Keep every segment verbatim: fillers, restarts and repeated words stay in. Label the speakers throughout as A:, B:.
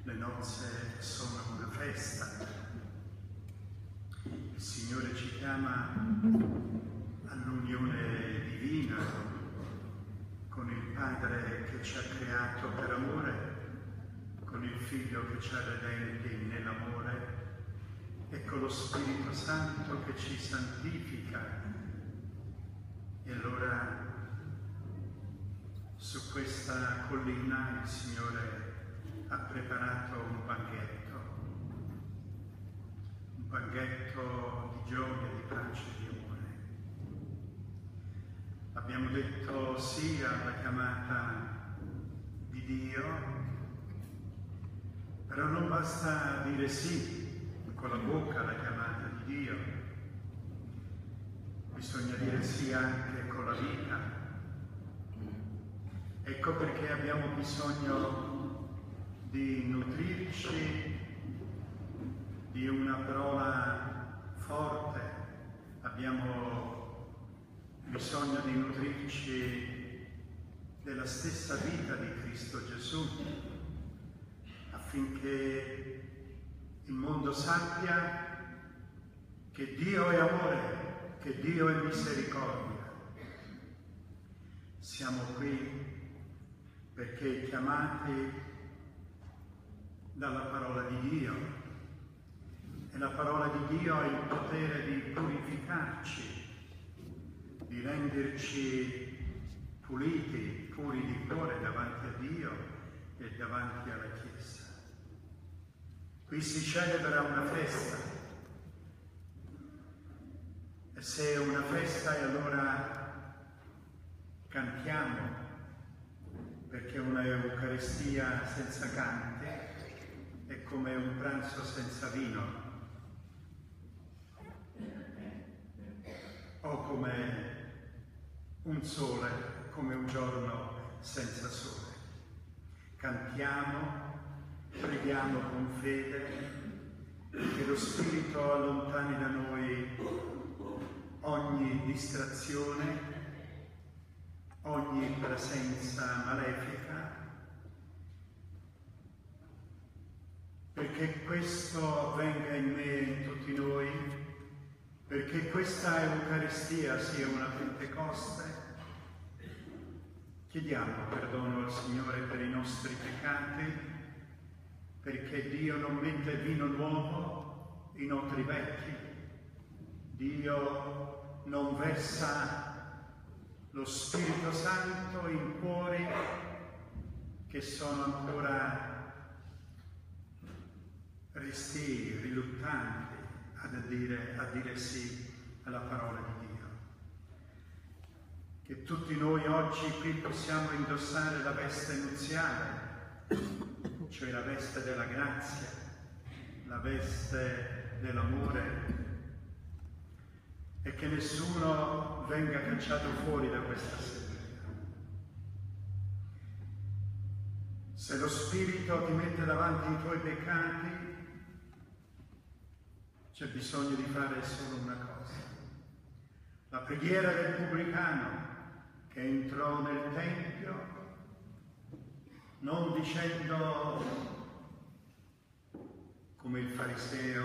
A: le nozze sono una festa. Il Signore ci chiama all'unione divina con il Padre che ci ha creato per amore, con il Figlio che ci ha redenti nell'amore e con lo Spirito Santo che ci santifica. E allora su questa collina il Signore ha preparato un banchetto, un banchetto di gioia, di pace, di amore. Abbiamo detto sì alla chiamata di Dio, però non basta dire sì con la bocca alla chiamata di Dio, bisogna dire sì anche con la vita. Ecco perché abbiamo bisogno di nutrirci di una parola forte, abbiamo bisogno di nutrirci della stessa vita di Cristo Gesù, affinché il mondo sappia che Dio è amore, che Dio è misericordia. Siamo qui perché chiamati dalla parola di Dio, e la parola di Dio ha il potere di purificarci, di renderci puliti, puri di cuore davanti a Dio e davanti alla Chiesa. Qui si celebra una festa, e se è una festa e allora cantiamo, perché una Eucaristia senza cante è come un pranzo senza vino, o come un sole, come un giorno senza sole. Cantiamo, preghiamo con fede, che lo Spirito allontani da noi ogni distrazione, ogni presenza malefica, perché questo avvenga in me e in tutti noi, perché questa Eucaristia sia una Pentecoste. Chiediamo perdono al Signore per i nostri peccati, perché Dio non mette vino nuovo in otri vecchi, Dio non versa lo Spirito Santo in cuori che sono ancora restii, riluttanti a dire, a dire sì alla parola di Dio. Che tutti noi oggi qui possiamo indossare la veste nuziale, cioè la veste della grazia, la veste dell'amore, e che nessuno venga cacciato fuori da questa assemblea. Se lo Spirito ti mette davanti i tuoi peccati, c'è bisogno di fare solo una cosa. La preghiera del pubblicano che entrò nel Tempio non dicendo come il fariseo: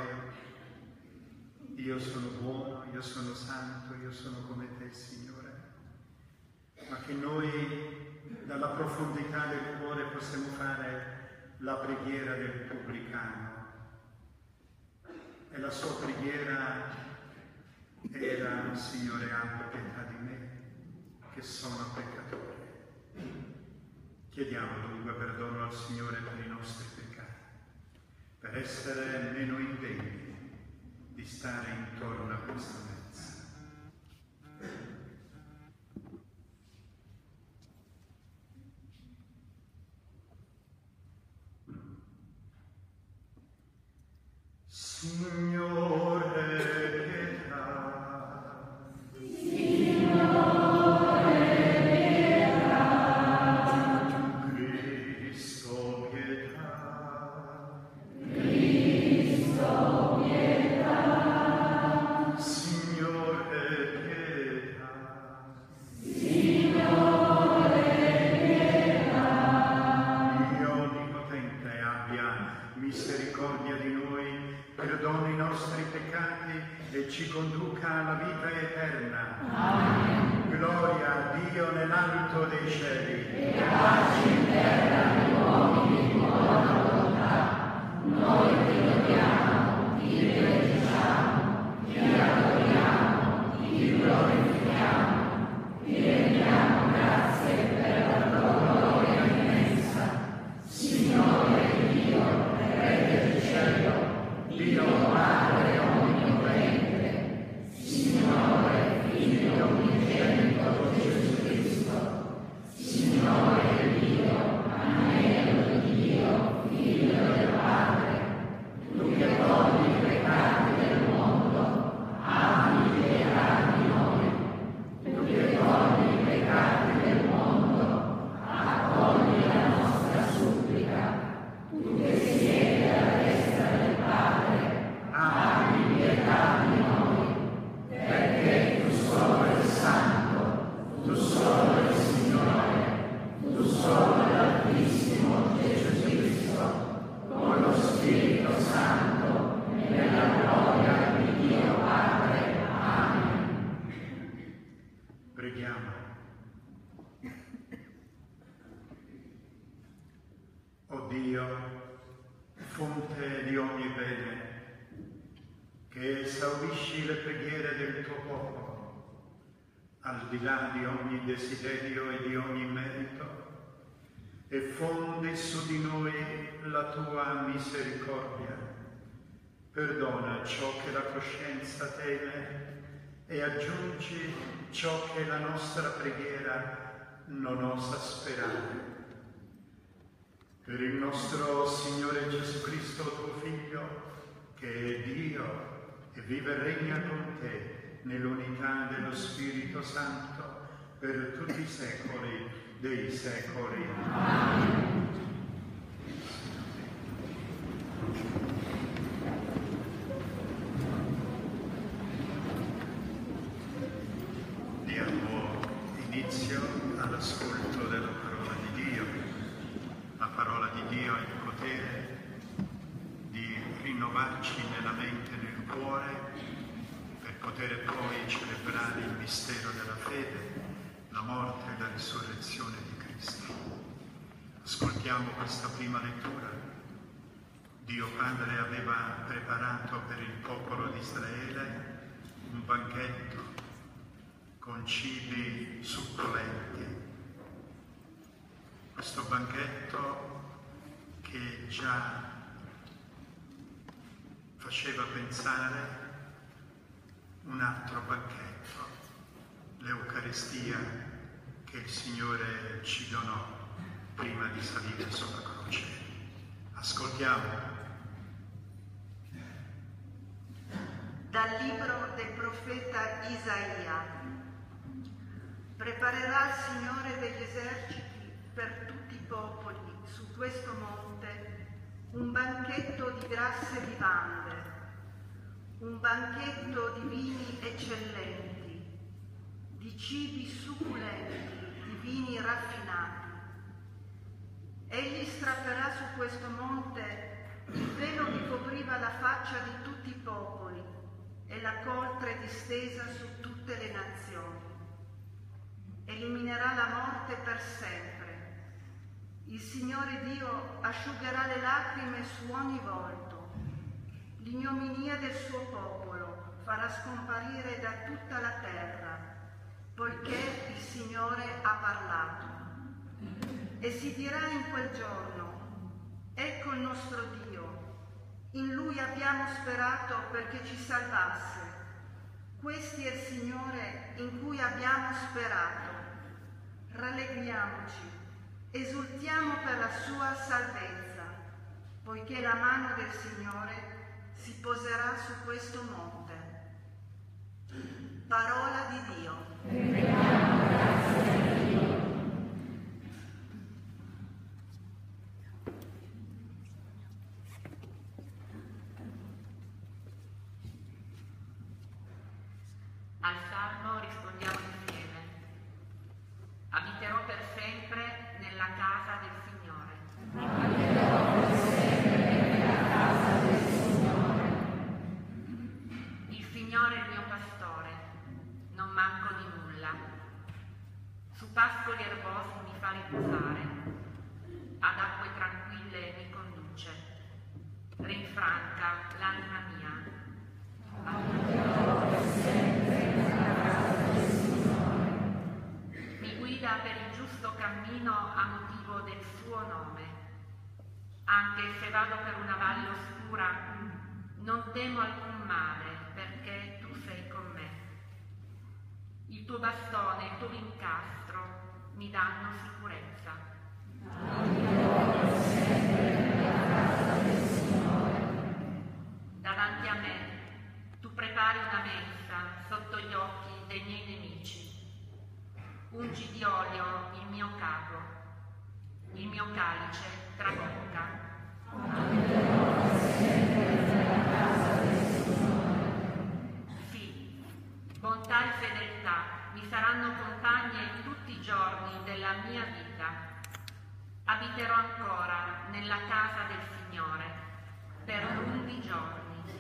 A: io sono buono, io sono santo, io sono come te, Signore, ma che noi dalla profondità del cuore possiamo fare la preghiera del pubblicano. E la sua preghiera era: Signore, abbi pietà di me, che sono peccatore. Chiediamo dunque perdono al Signore per i nostri peccati, per essere meno indegni di stare intorno a questa mezza. Signore, pietà. Signore, pietà. Cristo, pietà. Cristo, pietà. Signore, pietà. Signore, pietà. Dio Onnipotente abbia ci conduca alla vita eterna.
B: Amen.
A: Gloria a Dio nell'alto dei cieli.
B: E pace in terra agli uomini di buona volontà. Noi ti lodiamo, ti benediciamo, ti adoriamo, ti glorifichiamo, ti rendiamo grazie per la tua gloria immensa. Signore Dio, Re del cielo, Dio Padre onnipotente, Signore Figlio unigenito Gesù Cristo, Signore Dio, agnello di Dio, Figlio del Padre, tu che togli i peccati del mondo, abbi pietà di noi. Tu che togli i peccati del mondo, accogli la nostra supplica. Tu che siedi alla destra del Padre, abbi pietà di noi, perché tu solo il Santo, tu solo il Signore, tu solo l'Altissimo Gesù Cristo, con lo Spirito Santo, nella gloria di Dio Padre. Amen.
A: Preghiamo. O Dio, fonte di ogni bene, che esaurisci le preghiere del tuo popolo, al di là di ogni desiderio e di ogni merito, e fondi su di noi la tua misericordia. Perdona ciò che la coscienza teme e aggiungi ciò che la nostra preghiera non osa sperare. Per il nostro Signore Gesù Cristo, tuo Figlio, che è Dio e vive e regna con te nell'unità dello Spirito Santo per tutti i secoli dei secoli. Amen. Diamo inizio all'ascolto della parola di Dio. La parola di Dio ha il potere di rinnovarci nella mente e nel cuore per poter poi celebrare il mistero della fede, la morte e la risurrezione di Cristo. Ascoltiamo questa prima lettura. Dio Padre aveva preparato per il popolo di Israele un banchetto con cibi succolenti. Questo banchetto che già faceva pensare un altro banchetto, l'Eucaristia che il Signore ci donò prima di salire sulla croce. Ascoltiamo.
C: Dal libro del profeta Isaia. Preparerà il Signore degli eserciti per tutti i popoli su questo monte un banchetto di grasse vivande, un banchetto di vini eccellenti, di cibi succulenti, di vini raffinati. Egli strapperà su questo monte il velo che copriva la faccia di tutti i popoli e la coltre distesa su tutte le nazioni. Eliminerà la morte per sempre. Il Signore Dio asciugherà le lacrime su ogni volto. L'ignominia del suo popolo farà scomparire da tutta la terra, poiché il Signore ha parlato. E si dirà in quel giorno: ecco il nostro Dio, in Lui abbiamo sperato perché ci salvasse. Questo è il Signore in cui abbiamo sperato. Rallegriamoci, esultiamo per la sua salvezza, poiché la mano del Signore si poserà su questo monte. Parola di Dio.
B: Rendiamo grazie a Dio.
D: Al Salmo rispondiamo insieme. Abiterò per sempre nella casa del Signore.
B: Abiterò per sempre nella casa del Signore.
D: Il Signore franca l'anima mia. Mi guida per il giusto cammino a motivo del suo nome. Anche se vado per una valle oscura, non temo alcun male, perché tu sei con me. Il tuo bastone, il tuo incastro mi danno sicurezza. Davanti a me tu prepari una mensa sotto gli occhi dei miei nemici. Ungi di olio il mio capo, il mio calice trabocca. Sì, bontà e fedeltà mi saranno compagne tutti i giorni della mia vita. Abiterò ancora nella casa del Signore per lunghi giorni.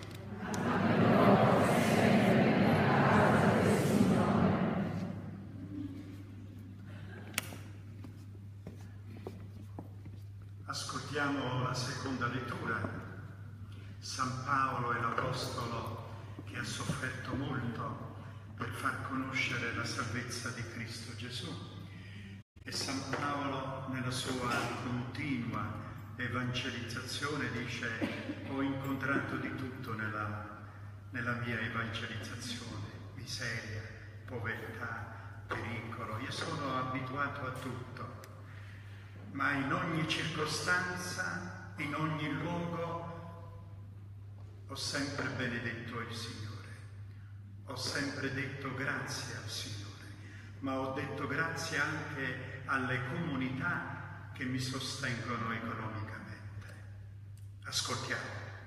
A: Ascoltiamo la seconda lettura. San Paolo è l'Apostolo che ha sofferto molto per far conoscere la salvezza di Cristo Gesù. E San Paolo nella sua continua evangelizzazione dice: ho incontrato di tutto nella, nella mia evangelizzazione, miseria, povertà, pericolo. Io sono abituato a tutto, ma in ogni circostanza, in ogni luogo, ho sempre benedetto il Signore, ho sempre detto grazie al Signore, ma ho detto grazie anche alle comunità che mi sostengono economicamente. Ascoltiamo.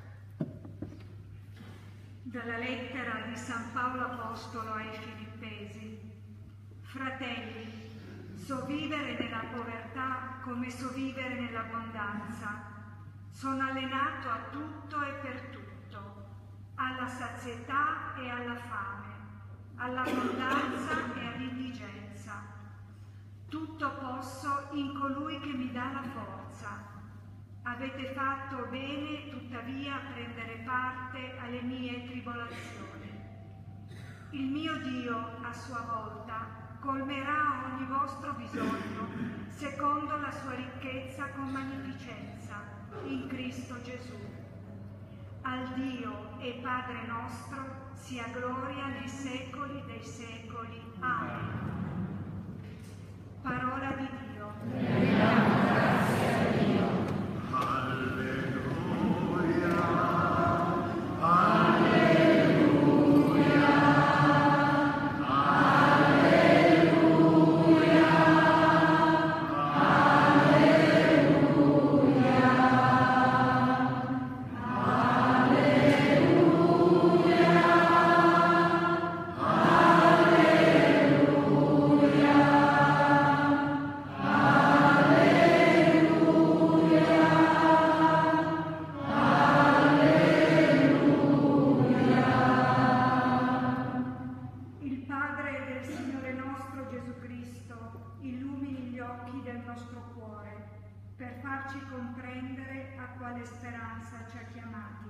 E: Dalla lettera di San Paolo Apostolo ai Filippesi. Fratelli, so vivere nella povertà come so vivere nell'abbondanza. Sono allenato a tutto e per tutto, alla sazietà e alla fame, all'abbondanza e all'indigenza. Tutto posso in colui che mi dà la forza. Avete fatto bene, tuttavia, a prendere parte alle mie tribolazioni. Il mio Dio, a sua volta, colmerà ogni vostro bisogno, secondo la sua ricchezza con magnificenza, in Cristo Gesù. Al Dio e Padre nostro sia gloria nei secoli dei secoli. Amen. Parola di Dio.
B: Rendiamo grazie a Dio.
A: Alleluia,
B: Alleluia, alleluia,
E: Il Padre del Signore nostro Gesù Cristo illumini gli occhi del nostro cuore per farci comprendere a quale speranza ci ha chiamati.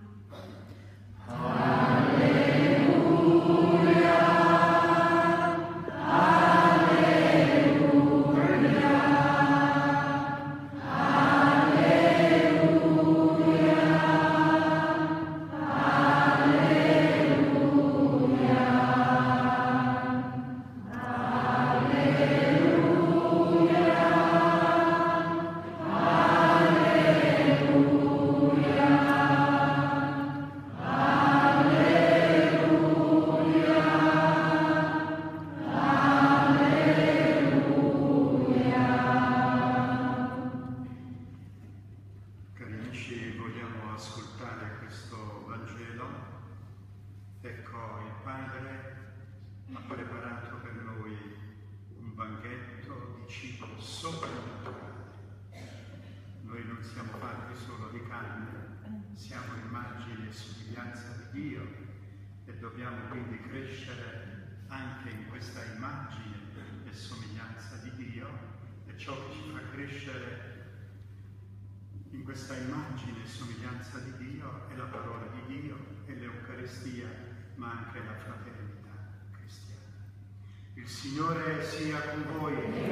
A: Cari amici, vogliamo ascoltare questo Vangelo. Ecco, il Padre ha preparato per noi un banchetto di cibo soprannaturale. Noi non siamo fatti solo di carne, siamo immagine e somiglianza di Dio e dobbiamo quindi crescere anche in questa immagine e somiglianza di Dio, e ciò che ci fa crescere in questa immagine e somiglianza di Dio è la parola di Dio, è l'Eucaristia, ma anche la fraternità cristiana. Il Signore sia con voi.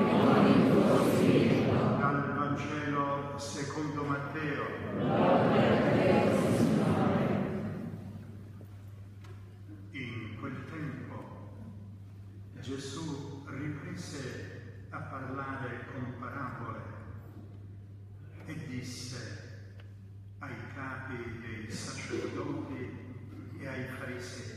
A: Dal Vangelo secondo Matteo. In quel tempo Gesù riprese a parlare con parabole e disse ai capi dei sacerdoti e ai farisei: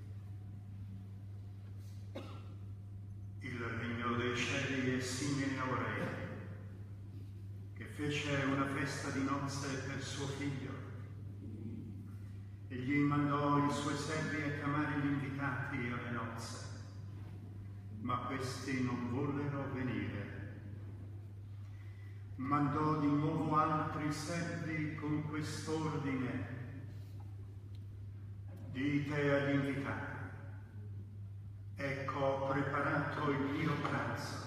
A: il regno dei cieli è simile a un re che fece una festa di nozze per suo figlio. Egli mandò i suoi servi a chiamare gli invitati alle nozze, ma questi non vollero venire. Mandò di nuovo altri servi con quest'ordine: dite agli invitati, ecco ho preparato il mio pranzo.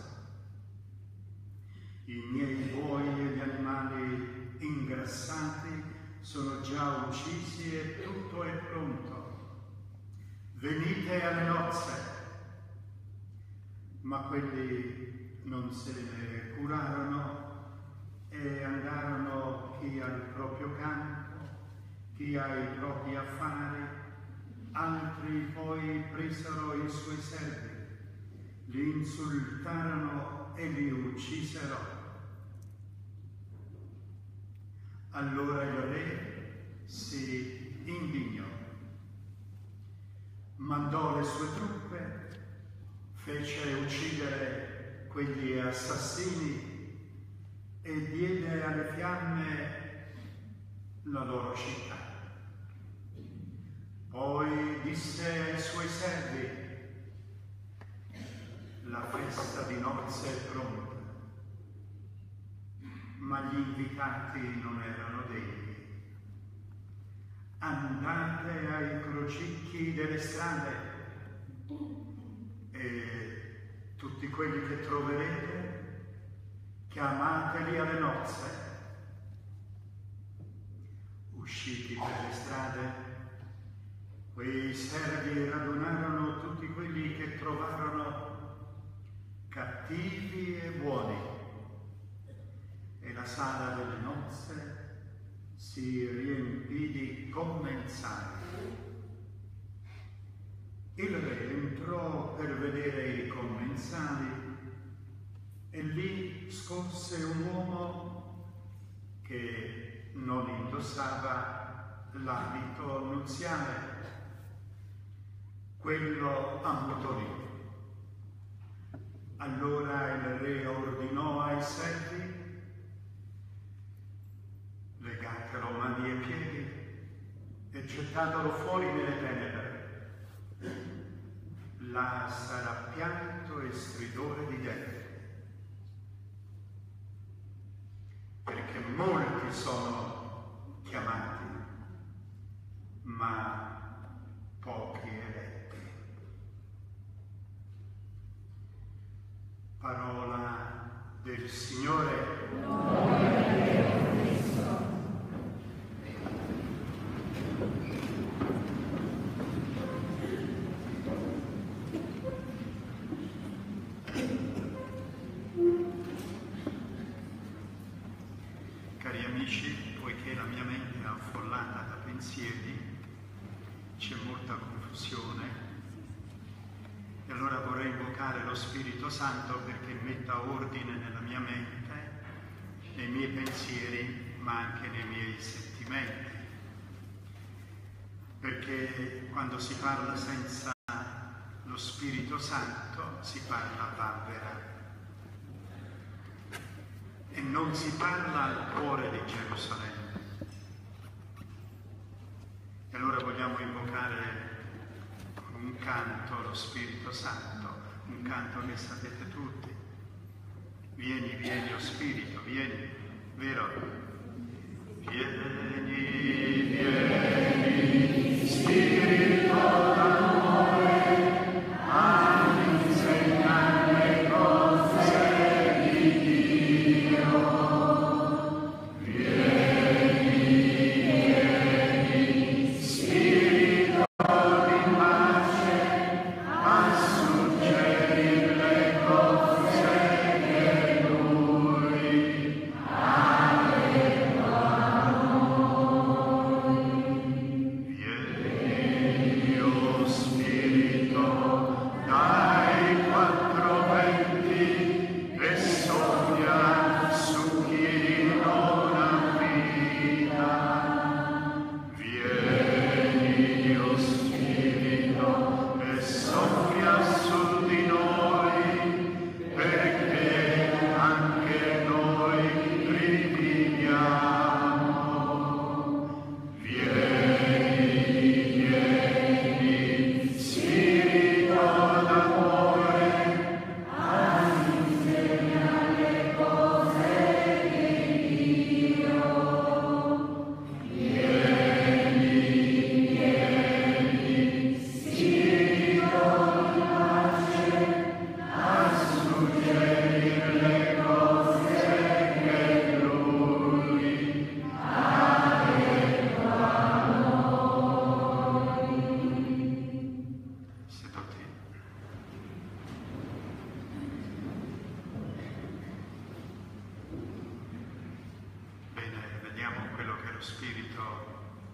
A: I miei buoi e gli animali ingrassati sono già uccisi e tutto è pronto. Venite alle nozze. Ma quelli non se ne curarono e andarono chi al proprio campo, chi ai propri affari. Altri poi presero i suoi servi, li insultarono e li uccisero. Allora il re si indignò, mandò le sue truppe, fece uccidere quegli assassini e diede alle fiamme la loro città. Poi disse ai suoi servi: la festa di nozze è pronta, ma gli invitati non erano degni. Andate ai crocicchi delle strade e tutti quelli che troverete, chiamateli alle nozze. Usciti per le strade, quei servi radunarono tutti quelli che trovarono, cattivi e buoni, e la sala delle nozze si riempì di commensali. Il re entrò per vedere i commensali e lì scorse un uomo che non indossava l'abito nuziale. Quello ammutolì. Allora il re ordinò ai servi: legatelo mani e piedi e gettatelo fuori nelle tenebre. Là sarà pianto e stridore di denti, perché molti sono chiamati, ma pochi eletti. Parola del Signore. Cari amici, poiché la mia mente è affollata da pensieri, c'è molta confusione, e allora vorrei invocare lo Spirito Santo perché metta ordine nella mia mente, nei miei pensieri, ma anche nei miei sentimenti. Perché quando si parla senza lo Spirito Santo si parla a vanvera e non si parla al cuore di Gerusalemme. E allora vogliamo invocare con un canto lo Spirito Santo, un canto che sapete tutti. Vieni, vieni, o Spirito, vieni, vero? Vieni, vieni, Spirito d'amore, a insegnare cose di Dio. Vieni.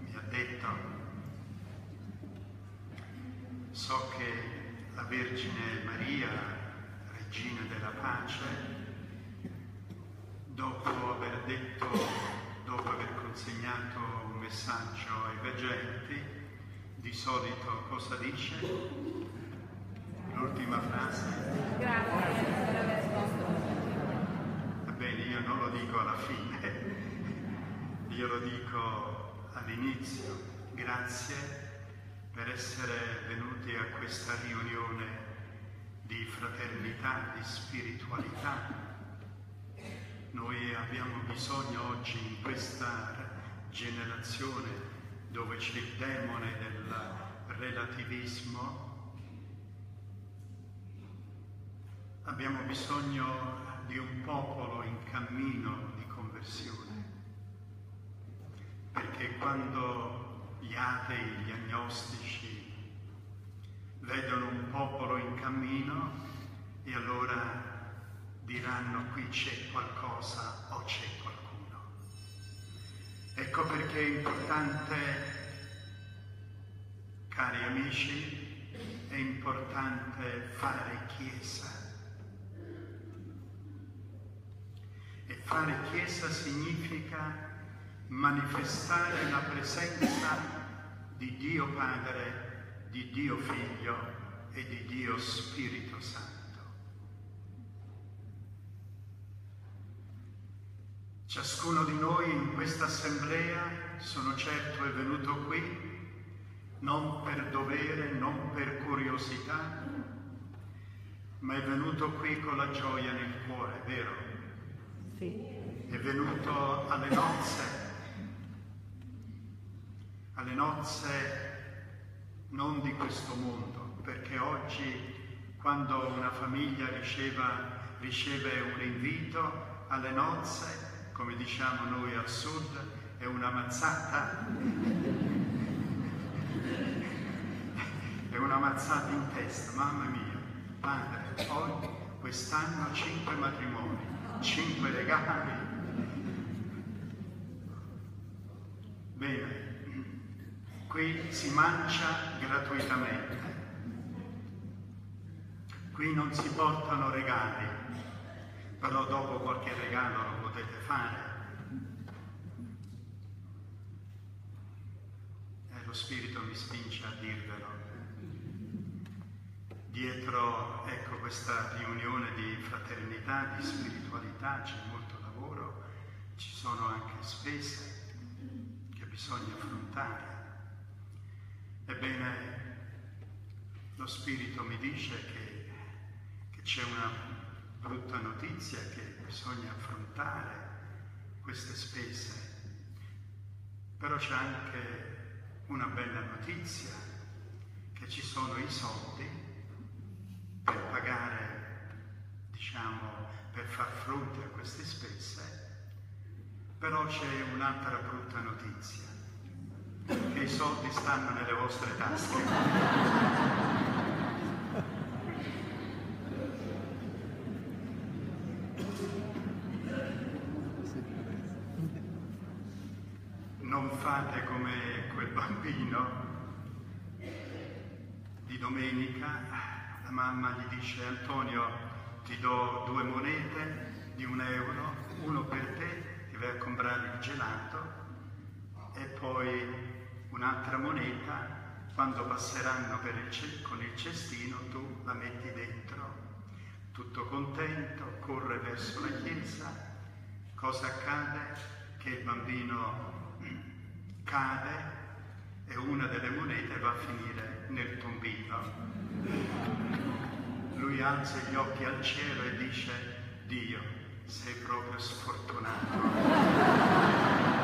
A: mi ha detto: so che la Vergine Maria, Regina della Pace, dopo aver detto, dopo aver consegnato un messaggio ai veggenti, di solito cosa dice? L'ultima frase?
B: Grazie per aver risposto.
A: Ebbene, io non lo dico alla fine, io lo dico all'inizio. Grazie per essere venuti a questa riunione di fraternità, di spiritualità. Noi abbiamo bisogno oggi, in questa generazione dove c'è il demone del relativismo, abbiamo bisogno di un popolo in cammino di conversione, perché quando gli atei, gli agnostici vedono un popolo in cammino, e allora diranno: qui c'è qualcosa o c'è qualcuno. Ecco perché è importante, cari amici, è importante fare chiesa. E fare chiesa significa manifestare la presenza di Dio Padre, di Dio Figlio e di Dio Spirito Santo. Ciascuno di noi in questa assemblea, sono certo, è venuto qui non per dovere, non per curiosità, ma è venuto qui con la gioia nel cuore, vero?
B: Sì.
A: È venuto alle nozze, alle nozze non di questo mondo, perché oggi quando una famiglia riceva, riceve un invito alle nozze, come diciamo noi al sud, è una mazzata, è una mazzata in testa. Mamma mia, padre, oggi, quest'anno cinque matrimoni, cinque regali. Bene, qui si mangia gratuitamente, qui non si portano regali, però dopo qualche regalo lo potete fare. E lo Spirito mi spinge a dirvelo. Dietro, ecco, questa riunione di fraternità, di spiritualità, c'è molto lavoro, ci sono anche spese che bisogna affrontare. Ebbene, lo Spirito mi dice che, che c'è una brutta notizia, che bisogna affrontare queste spese, però c'è anche una bella notizia, che ci sono i soldi per pagare, diciamo, per far fronte a queste spese. Però c'è un'altra brutta notizia, che i soldi stanno nelle vostre tasche. Non fate come quel bambino di domenica, la mamma gli dice: Antonio, ti do due monete di un euro, uno per te, ti vai a comprare il gelato, e poi un'altra moneta, quando passeranno per il con il cestino, tu la metti dentro. Tutto contento, corre verso la chiesa. Cosa accade? Che il bambino cade e una delle monete va a finire nel tombino. Lui alza gli occhi al cielo e dice: Dio, sei proprio sfortunato.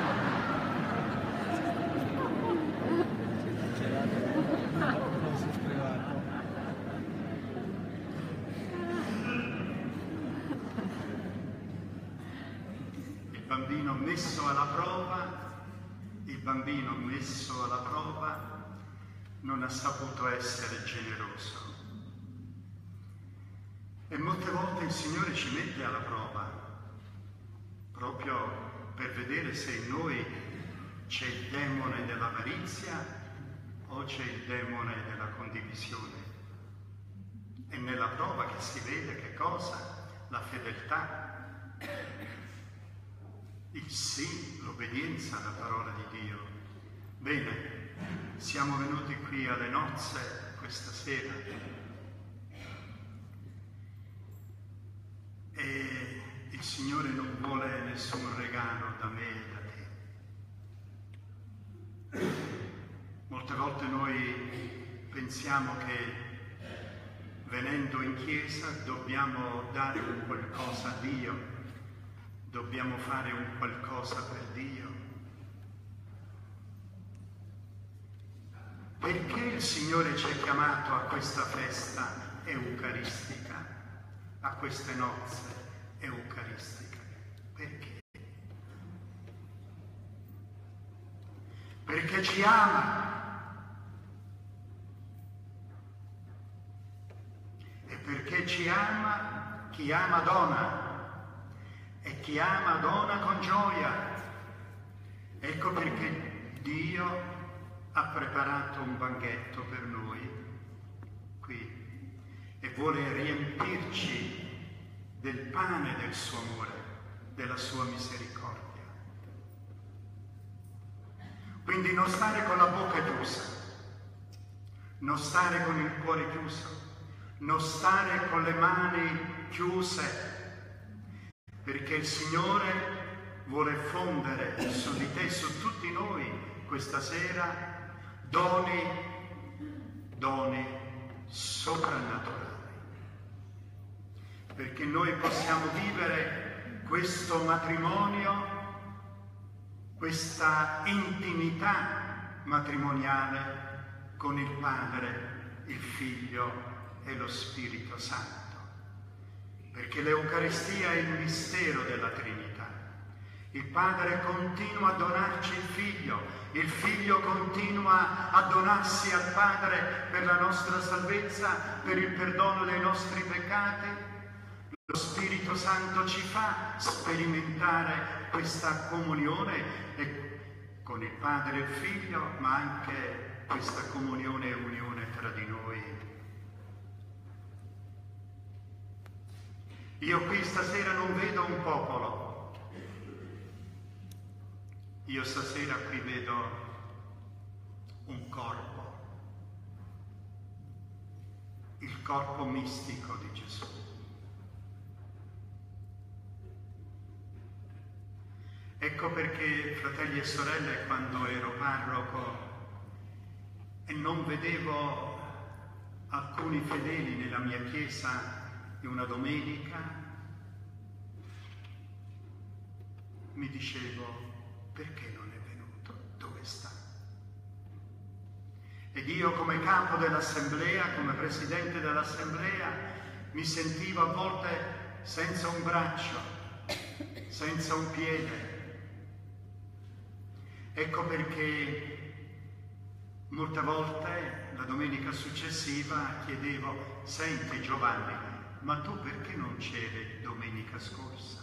A: Il bambino messo alla prova Il bambino messo alla prova non ha saputo essere generoso. E molte volte il Signore ci mette alla prova, proprio per vedere se in noi c'è il demone della dell'avarizia o c'è il demone della condivisione? E nella prova che si vede che cosa? La fedeltà, il sì, l'obbedienza alla parola di Dio. Bene, siamo venuti qui alle nozze questa sera e il Signore non vuole nessun regalo da me e da te. Molte volte noi pensiamo che venendo in chiesa dobbiamo dare un qualcosa a Dio, dobbiamo fare un qualcosa per Dio. Perché il Signore ci ha chiamato a questa festa eucaristica, a queste nozze eucaristiche? Perché? Perché ci ama. E perché ci ama, chi ama dona, e chi ama dona con gioia. Ecco perché Dio ha preparato un banchetto per noi qui e vuole riempirci del pane del suo amore, della sua misericordia. Quindi non stare con la bocca chiusa, non stare con il cuore chiuso, non stare con le mani chiuse, perché il Signore vuole fondere su di te, su tutti noi questa sera, doni, doni soprannaturali, perché noi possiamo vivere questo matrimonio, questa intimità matrimoniale con il Padre, il Figlio e lo Spirito Santo, perché l'Eucaristia è il mistero della Trinità. Il Padre continua a donarci il Figlio, il Figlio continua a donarsi al Padre per la nostra salvezza, per il perdono dei nostri peccati. Lo Spirito Santo ci fa sperimentare questa comunione con il Padre e il Figlio, ma anche questa comunione e unione tra di noi. Io qui stasera non vedo un popolo, io stasera qui vedo un corpo, il corpo mistico di Gesù. Ecco perché, fratelli e sorelle, quando ero parroco e non vedevo alcuni fedeli nella mia chiesa di una domenica, mi dicevo: perché non è venuto? Dove sta? Ed io come capo dell'assemblea, come presidente dell'assemblea, mi sentivo a volte senza un braccio, senza un piede. Ecco perché molte volte la domenica successiva chiedevo: senti Giovanni, ma tu perché non c'eri domenica scorsa?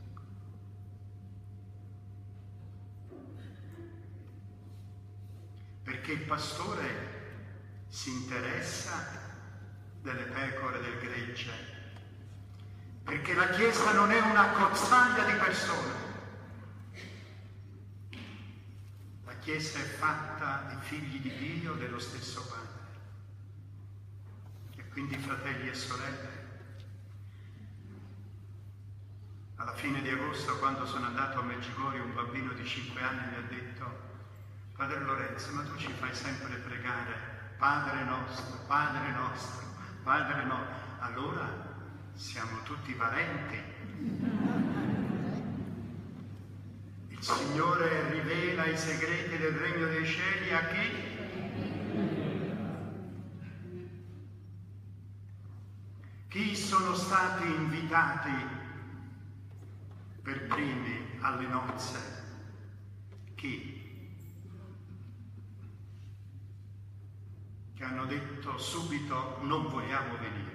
A: Perché il pastore si interessa delle pecore del gregge, perché la Chiesa non è una cozzaglia di persone. La Chiesa è fatta di figli di Dio, dello stesso Padre. E quindi, fratelli e sorelle, alla fine di agosto, quando sono andato a Medjugorje, un bambino di cinque anni mi ha detto: Padre Lorenzo, ma tu ci fai sempre pregare Padre nostro, Padre nostro, Padre nostro. Allora siamo tutti parenti. Il Signore rivela i segreti del regno dei cieli a chi? Chi sono stati invitati per primi alle nozze? Chi? Che hanno detto subito: non vogliamo venire.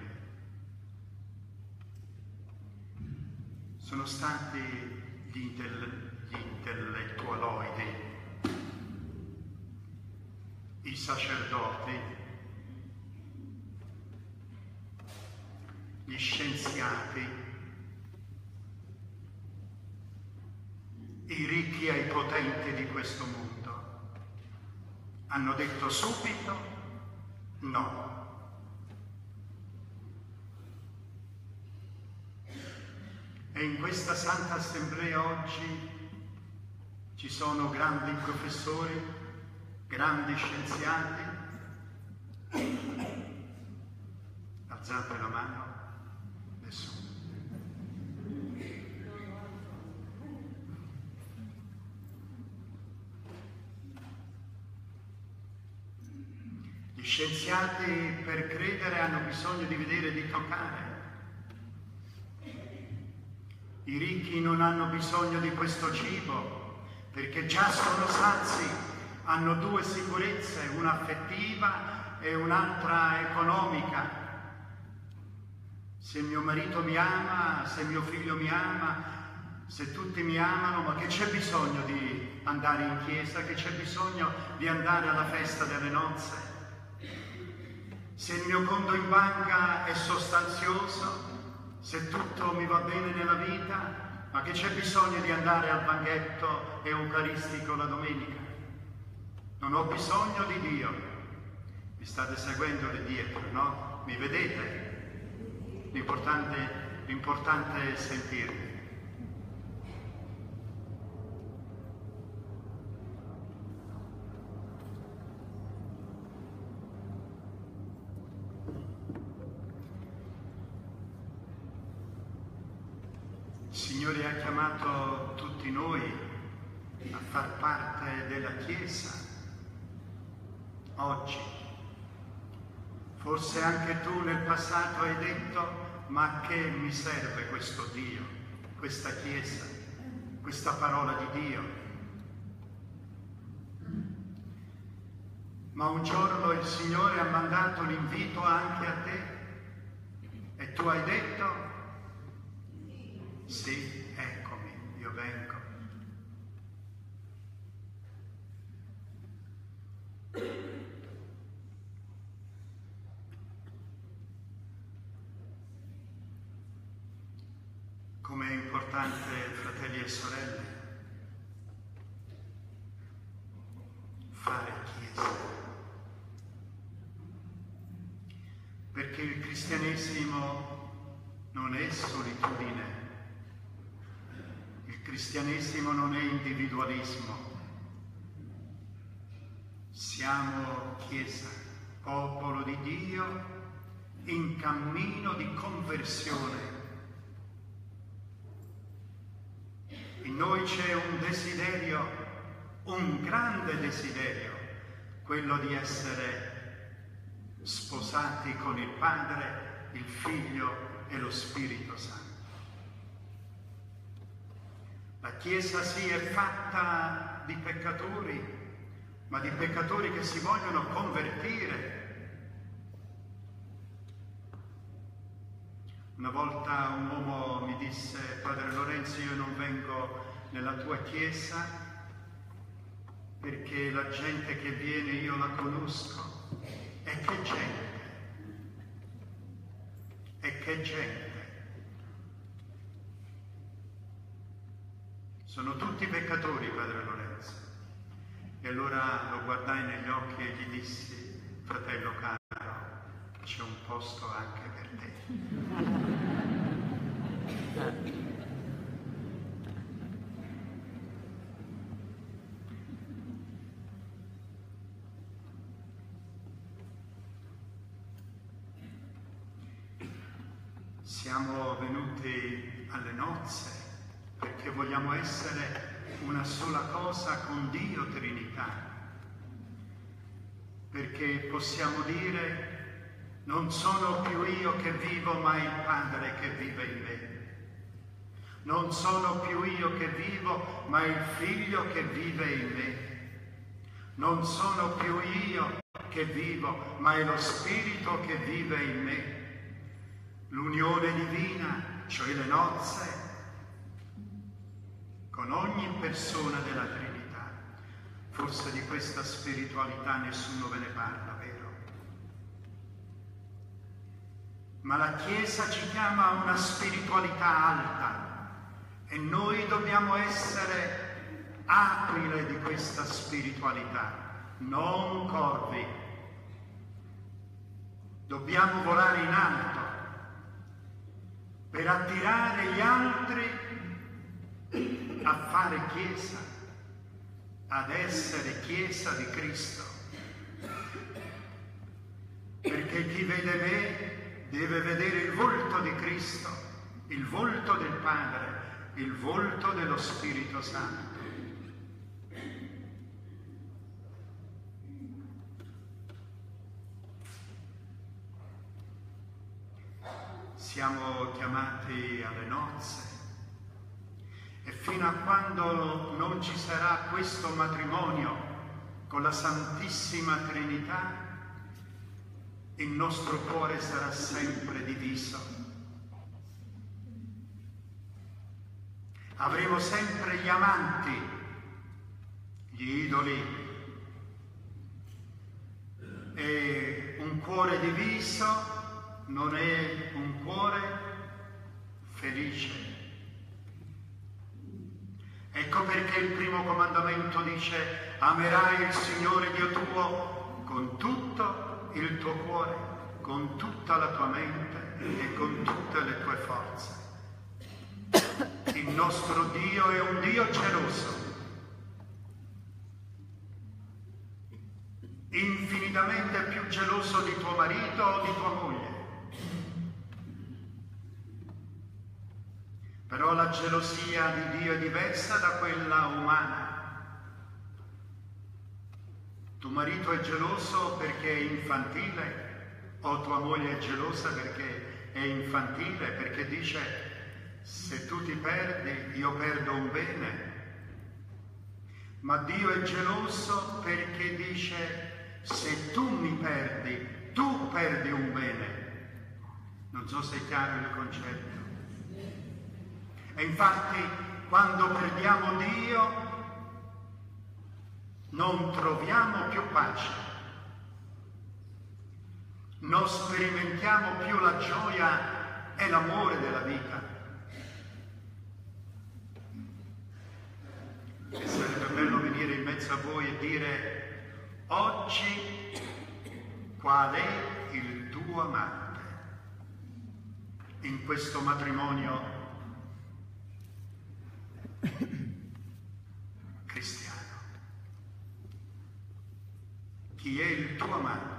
A: Sono stati gli, intell- gli intellettualoidi, i sacerdoti, gli scienziati, i ricchi e i potenti di questo mondo hanno detto subito no. E in questa Santa Assemblea oggi ci sono grandi professori, grandi scienziati. Alzate la mano. Nessuno. Gli scienziati per credere hanno bisogno di vedere e di toccare. I ricchi non hanno bisogno di questo cibo perché già sono sazi, hanno due sicurezze, una affettiva e un'altra economica. Se mio marito mi ama, se mio figlio mi ama, se tutti mi amano, ma che c'è bisogno di andare in chiesa, che c'è bisogno di andare alla festa delle nozze? Se il mio conto in banca è sostanzioso, se tutto mi va bene nella vita, ma che c'è bisogno di andare al banchetto eucaristico la domenica? Non ho bisogno di Dio. Mi state seguendo lì dietro, no? Mi vedete? L'importante, l'importante è sentirmi. Il Signore ha chiamato tutti noi a far parte della Chiesa oggi. Forse anche tu nel passato hai detto: ma che mi serve questo Dio, questa Chiesa, questa parola di Dio? Ma un giorno il Signore ha mandato l'invito anche a te e tu hai detto: sì, eccomi, io vengo. Com'è importante, fratelli e sorelle, fare Chiesa. Perché il cristianesimo non è solitudine. Il cristianesimo non è individualismo. Siamo Chiesa, popolo di Dio, in cammino di conversione. In noi c'è un desiderio, un grande desiderio, quello di essere sposati con il Padre, il Figlio e lo Spirito Santo. La Chiesa sì è fatta di peccatori, ma di peccatori che si vogliono convertire. Una volta un uomo mi disse: Padre Lorenzo, io non vengo nella tua Chiesa perché la gente che viene io la conosco. E che gente! E che gente! Sono tutti peccatori, Padre Lorenzo. E allora lo guardai negli occhi e gli dissi: fratello caro, c'è un posto anche per te. Siamo venuti alle nozze perché vogliamo essere una sola cosa con Dio Trinità, perché possiamo dire: non sono più io che vivo, ma il Padre che vive in me. Non sono più io che vivo, ma il Figlio che vive in me. Non sono più io che vivo, ma è lo Spirito che vive in me. L'unione divina, cioè le nozze, con ogni persona della Trinità, forse di questa spiritualità nessuno ve ne parla, vero? Ma la Chiesa ci chiama a una spiritualità alta e noi dobbiamo essere aquile di questa spiritualità, non corvi. Dobbiamo volare in alto per attirare gli altri a fare Chiesa, ad essere Chiesa di Cristo. Perché chi vede me deve vedere il volto di Cristo, il volto del Padre, il volto dello Spirito Santo. Siamo chiamati alle nozze e fino a quando non ci sarà questo matrimonio con la Santissima Trinità, il nostro cuore sarà sempre diviso. Avremo sempre gli amanti, gli idoli, e un cuore diviso non è un cuore felice. Ecco perché il primo comandamento dice: amerai il Signore Dio tuo con tutto il tuo cuore, con tutta la tua mente e con tutte le tue forze. Il nostro Dio è un Dio geloso, infinitamente più geloso di tuo marito o di tua moglie. Però la gelosia di Dio è diversa da quella umana. Tuo marito è geloso perché è infantile, o tua moglie è gelosa perché è infantile, perché dice: se tu ti perdi, io perdo un bene. Ma Dio è geloso perché dice: se tu mi perdi, tu perdi un bene. Non so se è chiaro il concetto. E infatti, quando perdiamo Dio, non troviamo più pace, non sperimentiamo più la gioia e l'amore della vita. E sarebbe bello venire in mezzo a voi e dire: oggi qual è il tuo amante in questo matrimonio cristiano? Chi è il tuo amante?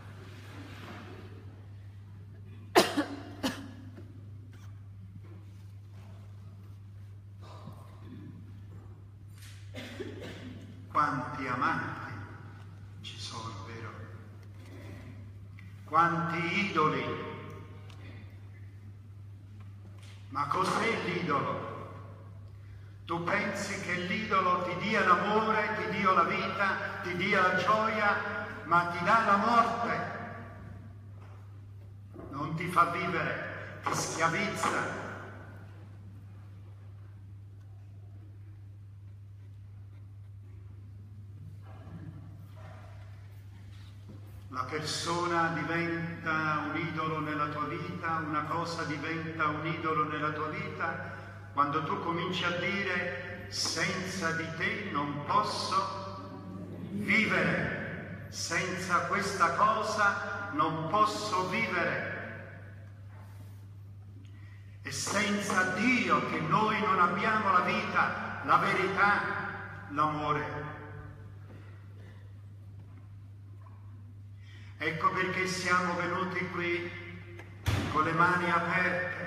A: Quanti amanti ci sono, vero? Quanti idoli? Ma cos'è l'idolo? Tu pensi che l'idolo ti dia l'amore, ti dia la vita, ti dia la gioia, ma ti dà la morte. Non ti fa vivere, ti schiavizza. La persona diventa un idolo nella tua vita, una cosa diventa un idolo nella tua vita quando tu cominci a dire: senza di te non posso vivere, senza questa cosa non posso vivere. E senza Dio che noi non abbiamo la vita, la verità, l'amore. Ecco perché siamo venuti qui con le mani aperte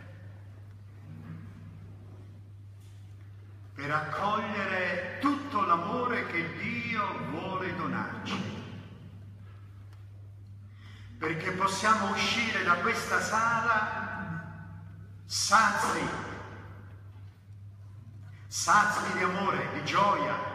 A: per accogliere tutto l'amore che Dio vuole donarci. Perché possiamo uscire da questa sala sazi, sazi di amore, di gioia.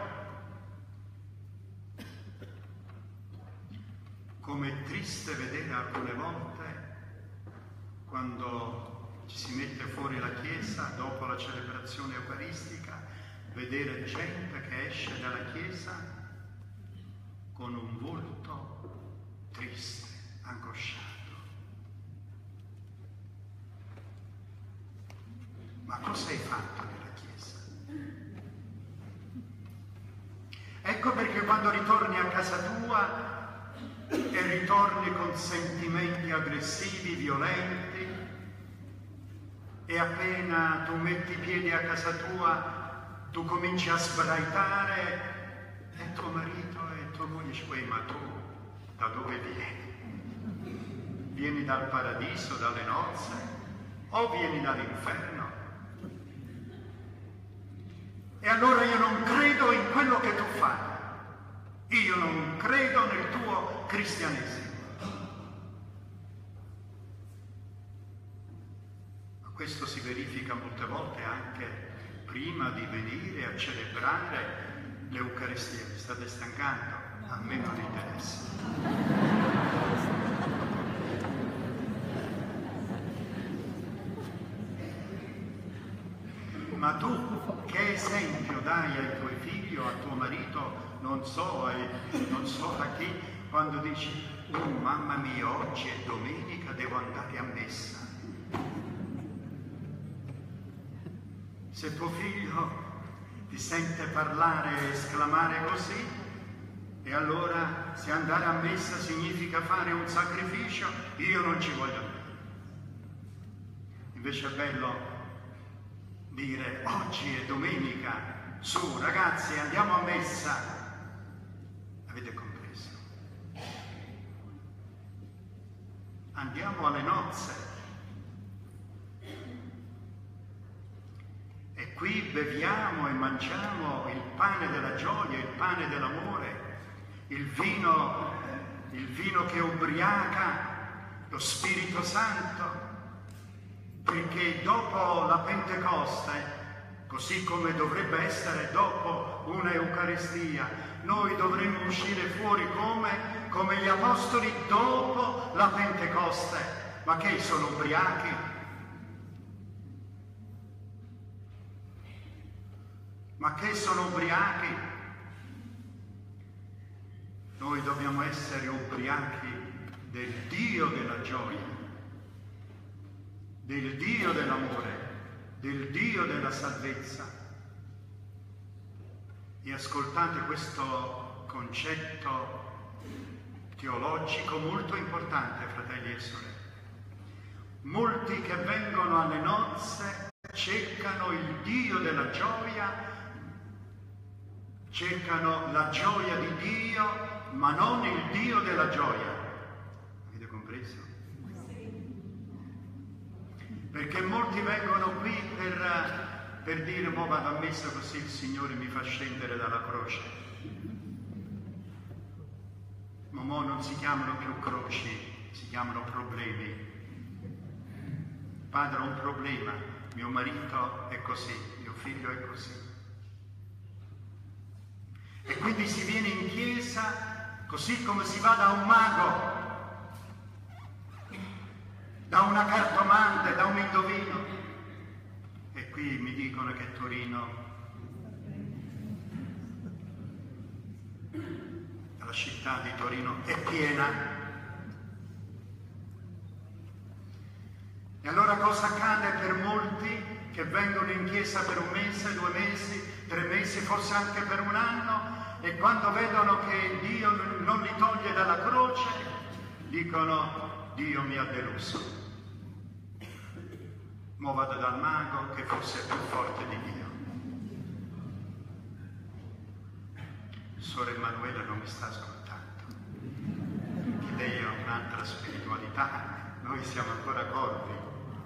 A: Com'è triste vedere alcune volte, quando ci si mette fuori la Chiesa, dopo la celebrazione eucaristica, vedere gente che esce dalla Chiesa con un volto triste, angosciato. Ma cosa hai fatto nella Chiesa? Ecco perché quando ritorni a casa tua e ritorni con sentimenti aggressivi, violenti, e appena tu metti i piedi a casa tua, tu cominci a sbraitare e tuo marito e tua moglie dice: ma tu da dove vieni? Vieni dal paradiso, dalle nozze, o vieni dall'inferno? E allora io non credo in quello che tu fai, io non credo nel tuo cristianesimo. Ma questo si verifica molte volte anche prima di venire a celebrare l'Eucaristia. Vi state stancando? A me non interessa. Ma tu che esempio dai ai tuoi figli o a tuo marito, non so, ai, non so a chi, quando dici: oh mamma mia, oggi è domenica, devo andare a messa. Se tuo figlio ti sente parlare e esclamare così, e allora se andare a messa significa fare un sacrificio, io non ci voglio andare. Invece è bello dire: oggi è domenica, su ragazzi andiamo a messa. Avete compreso? Andiamo alle nozze. E qui beviamo e mangiamo il pane della gioia, il pane dell'amore, il vino, il vino che ubriaca, lo Spirito Santo. Perché dopo la Pentecoste, così come dovrebbe essere dopo una Eucaristia, noi dovremmo uscire fuori come, come gli Apostoli dopo la Pentecoste. Ma che sono ubriachi? Ma che sono ubriachi? Noi dobbiamo essere ubriachi del Dio della gioia, del Dio dell'amore, del Dio della salvezza. E ascoltate questo concetto teologico molto importante, fratelli e sorelle. Molti che vengono alle nozze cercano il Dio della gioia, cercano la gioia di Dio, ma non il Dio della gioia. Avete compreso? Perché molti vengono qui per, per dire: mo vado a messa così il Signore mi fa scendere dalla croce. Ma mo non si chiamano più croci, si chiamano problemi. Padre, ho un problema, mio marito è così, mio figlio è così. E quindi si viene in chiesa così come si va da un mago, da una cartomante, da un indovino. E qui mi dicono che Torino, la città di Torino, è piena. E allora cosa accade per molti che vengono in chiesa per un mese, due mesi, tre mesi, forse anche per un anno, e quando vedono che Dio non li toglie dalla croce, dicono: Dio mi ha deluso. Mo vado dal mago che forse è più forte di Dio. Suor Emanuela non mi sta ascoltando. Che lei ha un'altra spiritualità, noi siamo ancora corvi.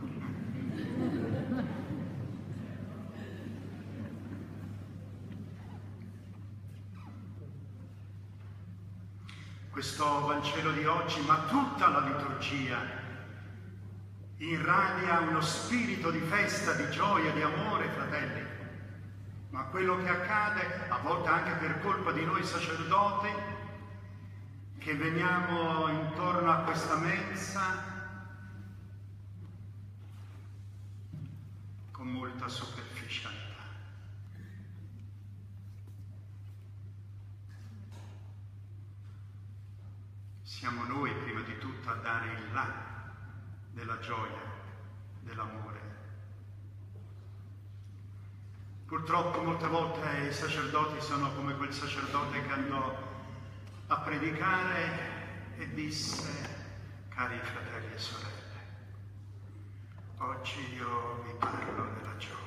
A: Questo Vangelo di oggi, ma tutta la liturgia, irradia uno spirito di festa, di gioia, di amore, fratelli. Ma quello che accade, a volte anche per colpa di noi sacerdoti, che veniamo intorno a questa mensa con molta superficialità. siamo noi prima di tutto a dare il là della gioia, dell'amore. Purtroppo molte volte i sacerdoti sono come quel sacerdote che andò a predicare e disse: cari fratelli e sorelle, oggi io vi parlo della gioia.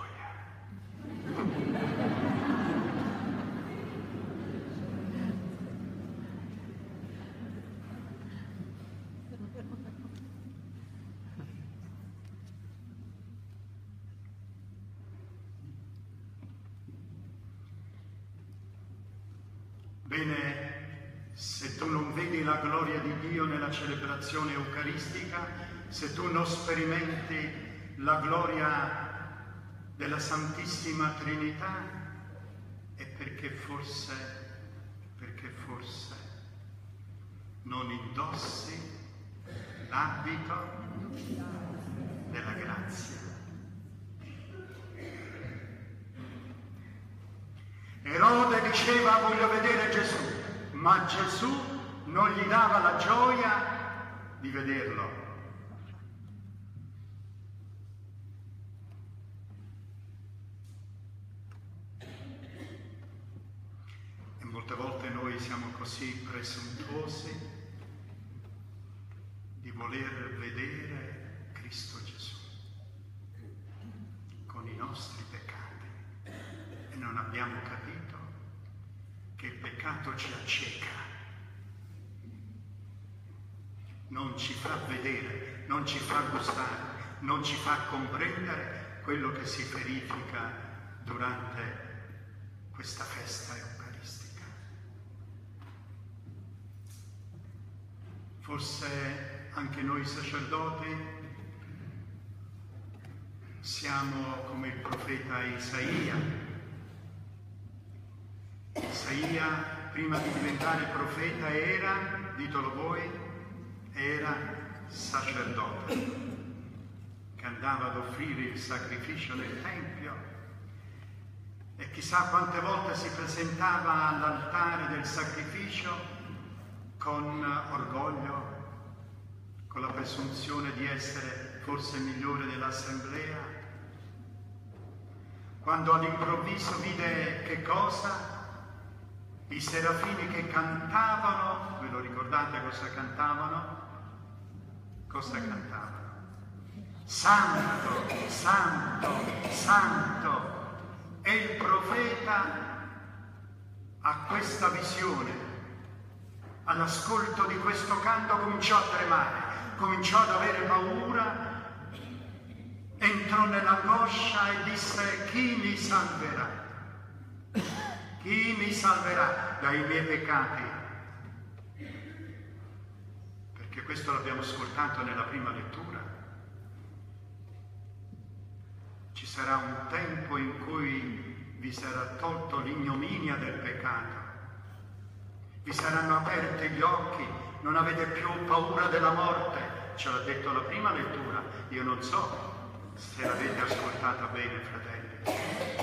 A: Bene, se tu non vedi la gloria di Dio nella celebrazione eucaristica, se tu non sperimenti la gloria della Santissima Trinità, è perché forse, perché forse non indossi l'abito della grazia. Erode diceva: voglio vedere Gesù, ma Gesù non gli dava la gioia di vederlo. E molte volte noi siamo così presuntuosi di voler vedere Cristo Gesù con i nostri peccati. E non abbiamo capito che il peccato ci acceca, non ci fa vedere, non ci fa gustare, non ci fa comprendere quello che si verifica durante questa festa eucaristica. Forse anche noi sacerdoti siamo come il profeta Isaia. Isaia, prima di diventare profeta, era, ditelo voi, era sacerdote, che andava ad offrire il sacrificio nel Tempio e chissà quante volte si presentava all'altare del sacrificio con orgoglio, con la presunzione di essere forse il migliore dell'assemblea. Quando all'improvviso vide che cosa? I serafini che cantavano, ve lo ricordate cosa cantavano? Cosa cantavano? Santo, santo, santo. E il profeta a questa visione, all'ascolto di questo canto, cominciò a tremare, cominciò ad avere paura, entrò nell'angoscia e disse: chi mi salverà? Chi mi salverà dai miei peccati? Perché questo l'abbiamo ascoltato nella prima lettura. Ci sarà un tempo in cui vi sarà tolto l'ignominia del peccato, vi saranno aperti gli occhi, non avete più paura della morte. Ce l'ha detto la prima lettura. Io non so se l'avete ascoltata bene, fratelli.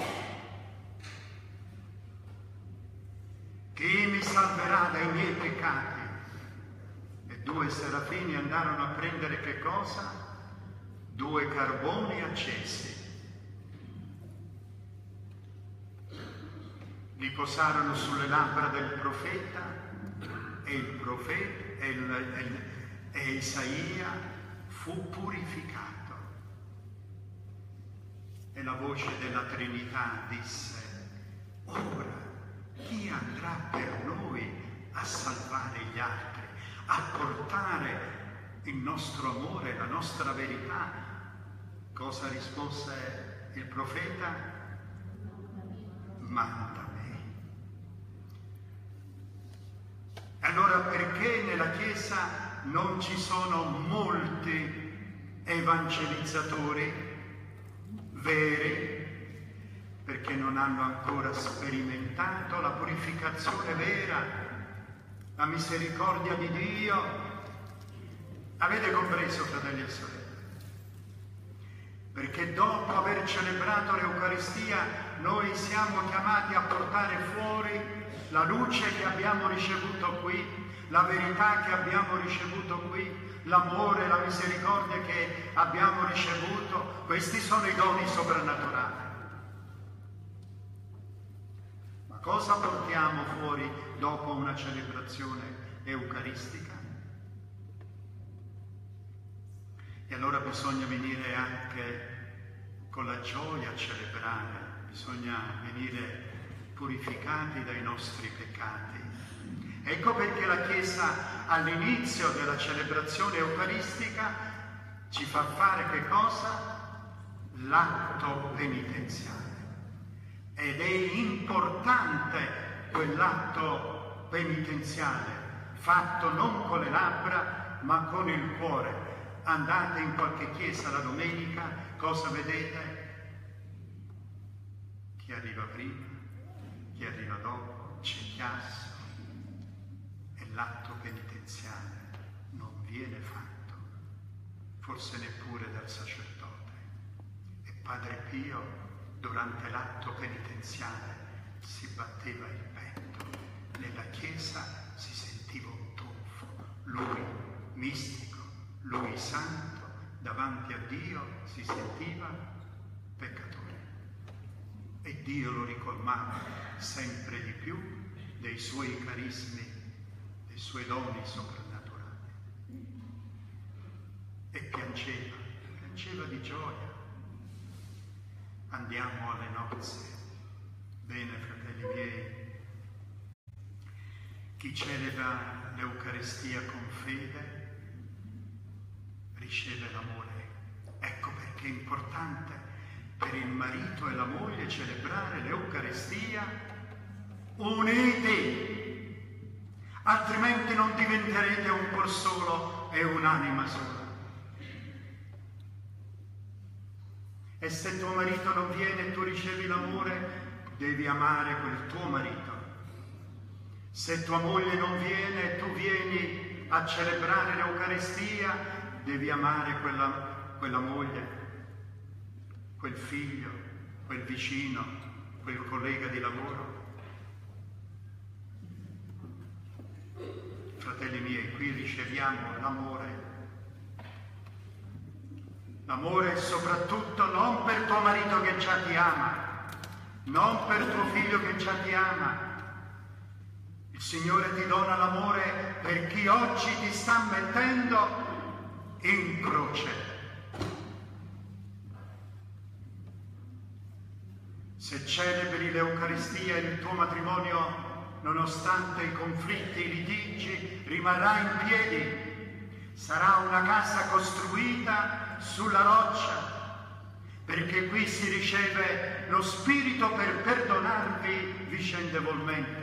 A: Chi mi salverà dai miei peccati? E due serafini andarono a prendere che cosa? Due carboni accesi. Li posarono sulle labbra del profeta e il profeta e, il, e, il, e Isaia fu purificato. E la voce della Trinità disse: ora chi andrà per noi a salvare gli altri, a portare il nostro amore, la nostra verità? Cosa rispose il profeta? Manda me. Allora perché nella Chiesa non ci sono molti evangelizzatori veri? Perché non hanno ancora sperimentato la purificazione vera, la misericordia di Dio. Avete compreso, fratelli e sorelle? Perché dopo aver celebrato l'Eucaristia noi siamo chiamati a portare fuori la luce che abbiamo ricevuto qui, la verità che abbiamo ricevuto qui, l'amore, la misericordia che abbiamo ricevuto, questi sono i doni soprannaturali. Ma cosa portiamo fuori dopo una celebrazione eucaristica? E allora bisogna venire anche con la gioia a celebrare, bisogna venire purificati dai nostri peccati. Ecco perché la Chiesa all'inizio della celebrazione eucaristica ci fa fare che cosa? L'atto penitenziale. Ed è importante quell'atto penitenziale, fatto non con le labbra ma con il cuore. Andate in qualche chiesa la domenica, cosa vedete? Chi arriva prima, chi arriva dopo, c'è chiasso. E l'atto penitenziale non viene fatto, forse neppure dal sacerdote. E Padre Pio, durante l'atto penitenziale, si batteva il petto. Nella chiesa si sentiva un tonfo. Lui, mistico, lui santo, davanti a Dio si sentiva peccatore. E Dio lo ricolmava sempre di più dei suoi carismi, dei suoi doni soprannaturali. E piangeva, piangeva di gioia. Andiamo alle nozze. Bene, fratelli miei, chi celebra l'Eucaristia con fede riceve l'amore. Ecco perché è importante per il marito e la moglie celebrare l'Eucaristia uniti, altrimenti non diventerete un cuor solo e un'anima sola. E se tuo marito non viene e tu ricevi l'amore, devi amare quel tuo marito. Se tua moglie non viene e tu vieni a celebrare l'Eucaristia, devi amare quella, quella moglie, quel figlio, quel vicino, quel collega di lavoro. Fratelli miei, qui riceviamo l'amore. L'amore soprattutto non per tuo marito che già ti ama, non per tuo figlio che già ti ama. Il Signore ti dona l'amore per chi oggi ti sta mettendo in croce. Se celebri l'Eucaristia il tuo matrimonio, nonostante i conflitti e i litigi, rimarrà in piedi. Sarà una casa costruita sulla roccia, perché qui si riceve lo Spirito per perdonarvi vicendevolmente.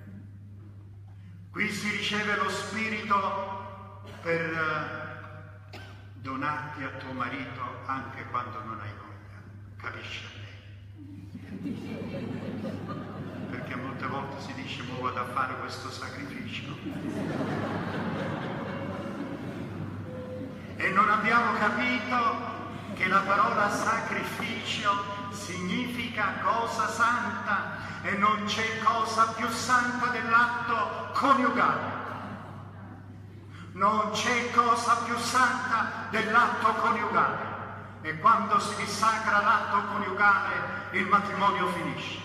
A: Qui si riceve lo Spirito per donarti a tuo marito anche quando non hai voglia. Capisci a me? Perché molte volte si dice: mo vado a fare questo sacrificio. E non abbiamo capito che la parola sacrificio significa cosa santa, e non c'è cosa più santa dell'atto coniugale. Non c'è cosa più santa dell'atto coniugale. E quando si dissacra l'atto coniugale, il matrimonio finisce.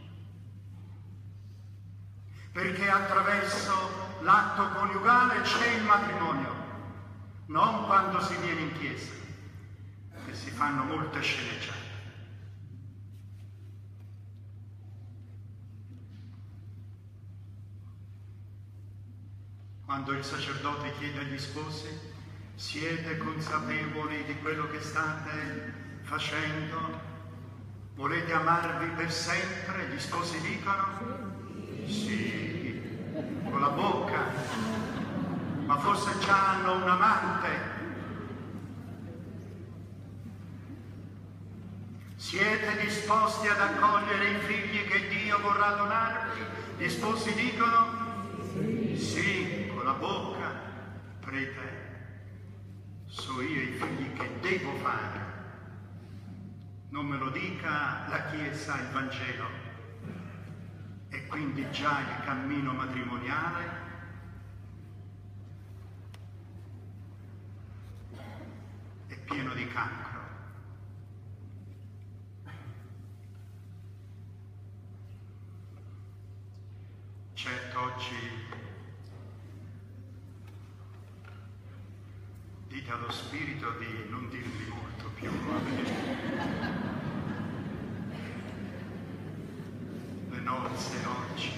A: Perché attraverso l'atto coniugale c'è il matrimonio, non quando si viene in chiesa, che si fanno molte sceneggiate. Quando il sacerdote chiede agli sposi: siete consapevoli di quello che state facendo? Volete amarvi per sempre? Gli sposi dicono sì, con la bocca, ma forse già hanno un amante. Siete disposti ad accogliere i figli che Dio vorrà donarvi? Gli sposi dicono sì, con la bocca. Prete, so io i figli che devo fare. Non me lo dica la Chiesa, il Vangelo. e quindi già il cammino matrimoniale è pieno di cancro. Certo, oggi dite allo Spirito di non dirmi molto più, le nozze oggi.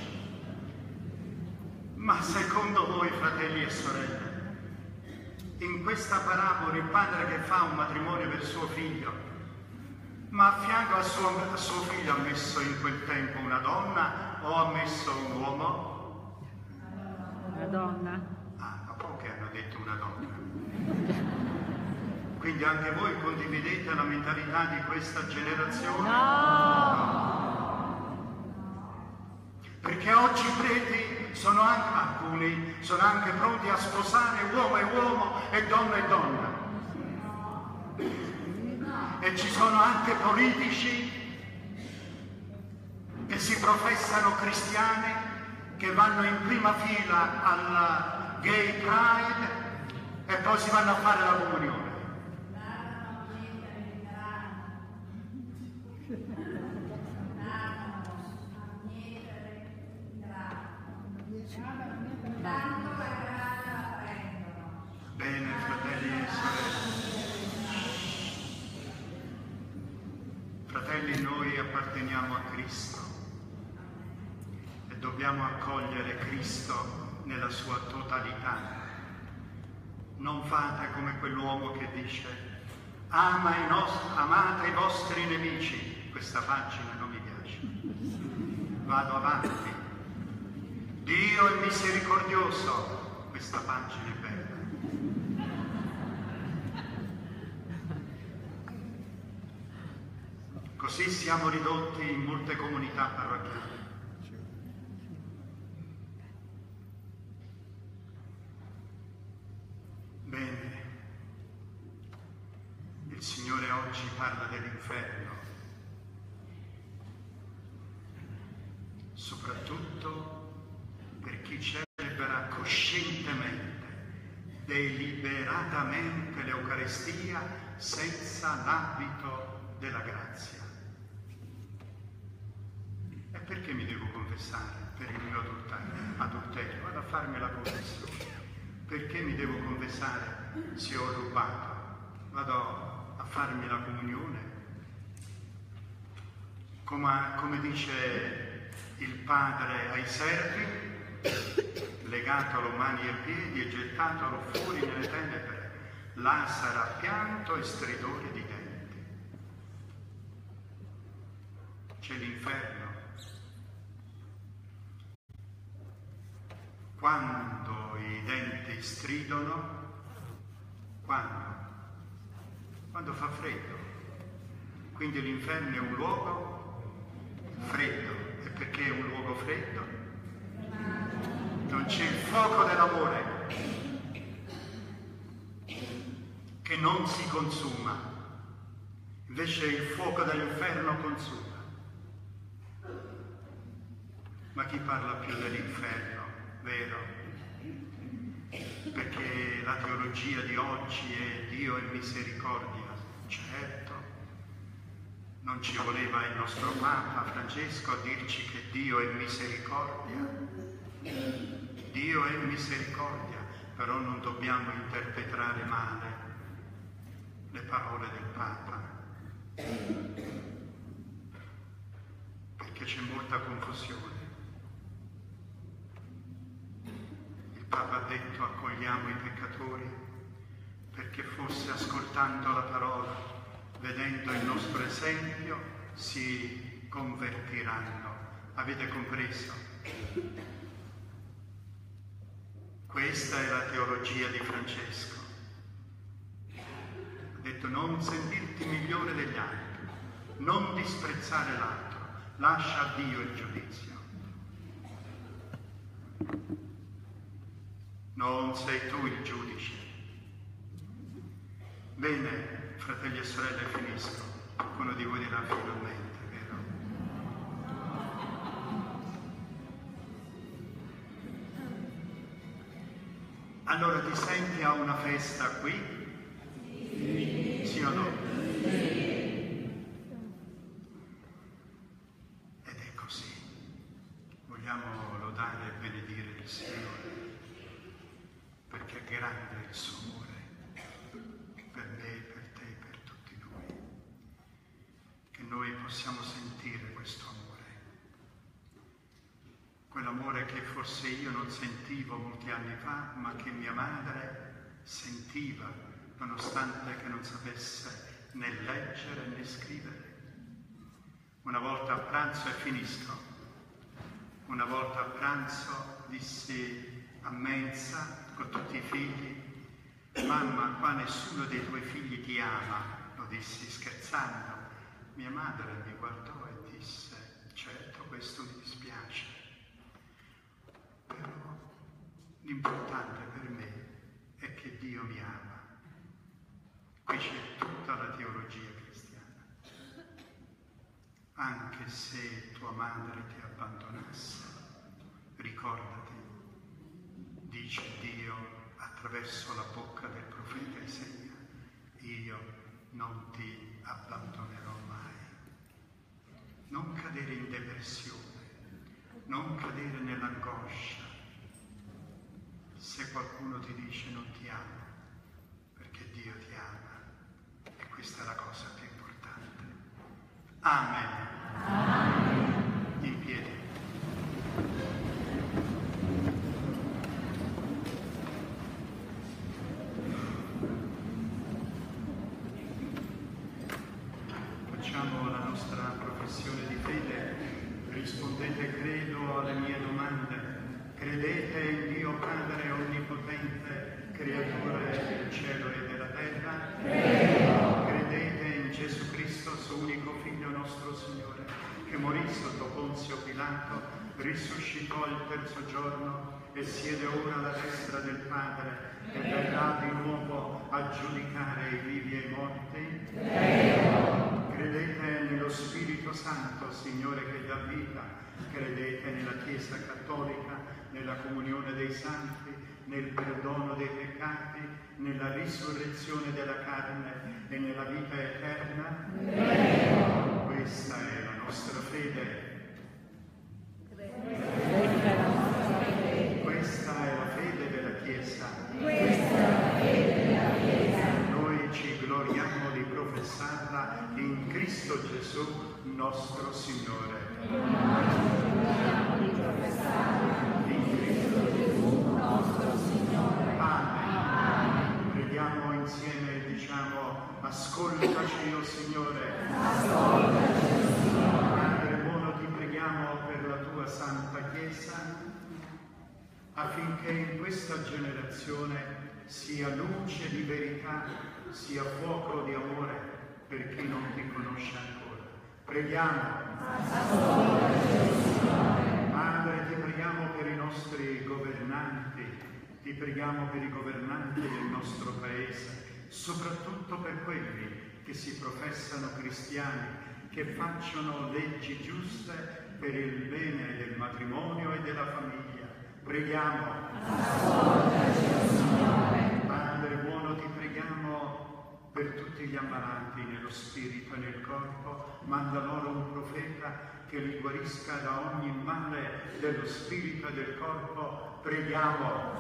A: Ma secondo voi, fratelli e sorelle, in questa parabola il padre che fa un matrimonio per suo figlio, ma a fianco a suo, a suo figlio ha messo in quel tempo una donna o ha messo un uomo?
B: Una donna.
A: Ah, ma pochi hanno detto una donna. Quindi anche voi condividete la mentalità di questa generazione?
B: No!
A: Perché oggi i preti sono anche, alcuni, sono anche pronti a sposare uomo e uomo e donna e donna. E ci sono anche politici che si professano cristiani, che vanno in prima fila alla Gay Pride e poi si vanno a fare la comunione. Bene, fratelli e sorelle. Fratelli, noi apparteniamo a Cristo e dobbiamo accogliere Cristo nella sua totalità. Non fate come quell'uomo che dice Ama i nostri, amate i vostri nemici. Questa pagina non mi piace. Vado avanti. Dio è misericordioso. Questa pagina è bella. Così siamo ridotti in molte comunità parrocchiali. Bene, il Signore oggi parla dell'inferno, soprattutto per chi celebra coscientemente, deliberatamente l'Eucaristia senza l'abito della grazia. E perché mi devo confessare per il mio adulterio? Vado a farmi la confessione. Perché mi devo confessare se ho rubato? Vado a farmi la comunione. Come, come dice il padre ai servi, legatelo mani e piedi e gettatelo fuori nelle tenebre. Là sarà pianto e stridore di denti. C'è l'inferno. Quando i denti stridono, quando? Quando fa freddo. Quindi l'inferno è un luogo freddo. E perché è un luogo freddo? Non c'è il fuoco dell'amore che non si consuma. Invece il fuoco dell'inferno consuma. Ma chi parla più dell'inferno? Vero, perché la teologia di oggi è Dio e misericordia. Certo, non ci voleva il nostro Papa Francesco a dirci che Dio è misericordia. Dio è misericordia, però non dobbiamo interpretare male le parole del Papa, perché c'è molta confusione. Papa ha detto accogliamo i peccatori perché forse ascoltando la parola, vedendo il nostro esempio, si convertiranno. Avete compreso? Questa è la teologia di Francesco. Ha detto non sentirti migliore degli altri, non disprezzare l'altro, lascia a Dio il giudizio. Non sei tu il giudice. Bene, fratelli e sorelle, finisco. Qualcuno di voi dirà finalmente, vero? Allora ti senti a una festa qui? Sì, sì o no? Ed è così. Vogliamo lodare e benedire il Signore, perché è grande il suo amore per me, per te e per tutti noi. Che noi possiamo sentire questo amore. Quell'amore che forse io non sentivo molti anni fa, ma che mia madre sentiva, nonostante che non sapesse né leggere né scrivere. Una volta a pranzo, e finisco, una volta a pranzo dissi a mensa con tutti i figli: mamma, qua nessuno dei tuoi figli ti ama. Lo dissi scherzando. Mia madre mi guardò e disse: certo, questo mi dispiace. Però l'importante per me è che Dio mi ama. Qui c'è tutta la teologia cristiana. Anche se tua madre ti abbandonasse, ricordati, dice Dio attraverso la bocca del profeta Isaia: io non ti abbandonerò mai. Non cadere in depressione, non cadere nell'angoscia se qualcuno ti dice non ti amo, perché Dio ti ama, e questa è la cosa più importante. Amen. Amen. In piedi. Facciamo la nostra professione di fede. Rispondete: credo alle mie domande. Credete in Dio Padre Onnipotente, Creatore del cielo e della terra? Credo. Credete in Gesù Cristo, suo unico Figlio nostro Signore, che morì sotto Ponzio Pilato, risuscitò il terzo giorno e siede ora alla destra del Padre e verrà di nuovo a giudicare i vivi e i morti? Credo. Credete nello Spirito Santo, Signore, che dà vita? Credete nella Chiesa Cattolica, nella comunione dei santi, nel perdono dei peccati, nella risurrezione della carne e nella vita eterna? Credo. Questa è la nostra fede. Questa è la fede della Chiesa. Questa è la fede della Chiesa. Noi ci gloriamo di professarla in Cristo Gesù, nostro Signore. Noi ci gloriamo di professarla in Cristo Gesù, nostro Signore. Amen. Amen. Preghiamo insieme e diciamo: ascoltaci, o Signore. Ascoltaci, o Signore. Padre buono, ti preghiamo per la tua Santa Chiesa, affinché in questa generazione sia luce di verità, sia fuoco di amore per chi non ti conosce ancora. Preghiamo. Padre, ti preghiamo per i nostri governanti, ti preghiamo per i governanti del nostro Paese, soprattutto per quelli che si professano cristiani, che facciano leggi giuste per il bene del matrimonio e della famiglia. Preghiamo. Padre buono, ti preghiamo per tutti gli ammalati nello spirito e nel corpo. Manda loro un profeta che li guarisca da ogni male dello spirito e del corpo. Preghiamo.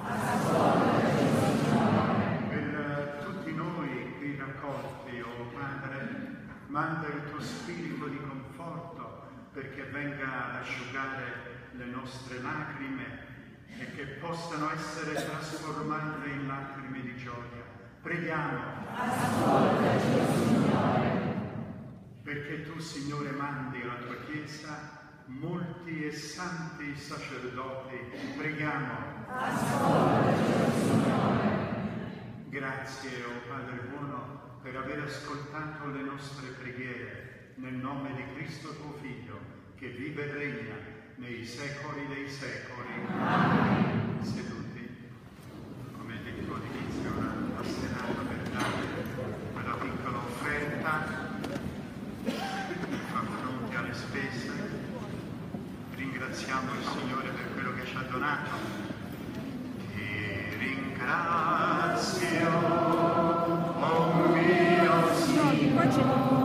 A: Per tutti noi qui raccolti, oh Padre, manda il tuo spirito di conforto perché venga ad asciugare le nostre lacrime e che possano essere trasformate in lacrime di gioia. Preghiamo. Ascoltaci, Signore. Perché tu, Signore, mandi alla tua Chiesa molti e santi sacerdoti. Preghiamo. Ascoltaci, Signore. Grazie, o oh Padre buono, per aver ascoltato le nostre preghiere, nel nome di Cristo tuo Figlio, che vive e regna nei secoli dei secoli. Amen. Seduti, come detto all'inizio, ora passeranno per dare quella piccola offerta per far fronte alle spese. Ringraziamo il Signore per quello che ci ha donato e ringraziamo Grazia, oh mio Signore.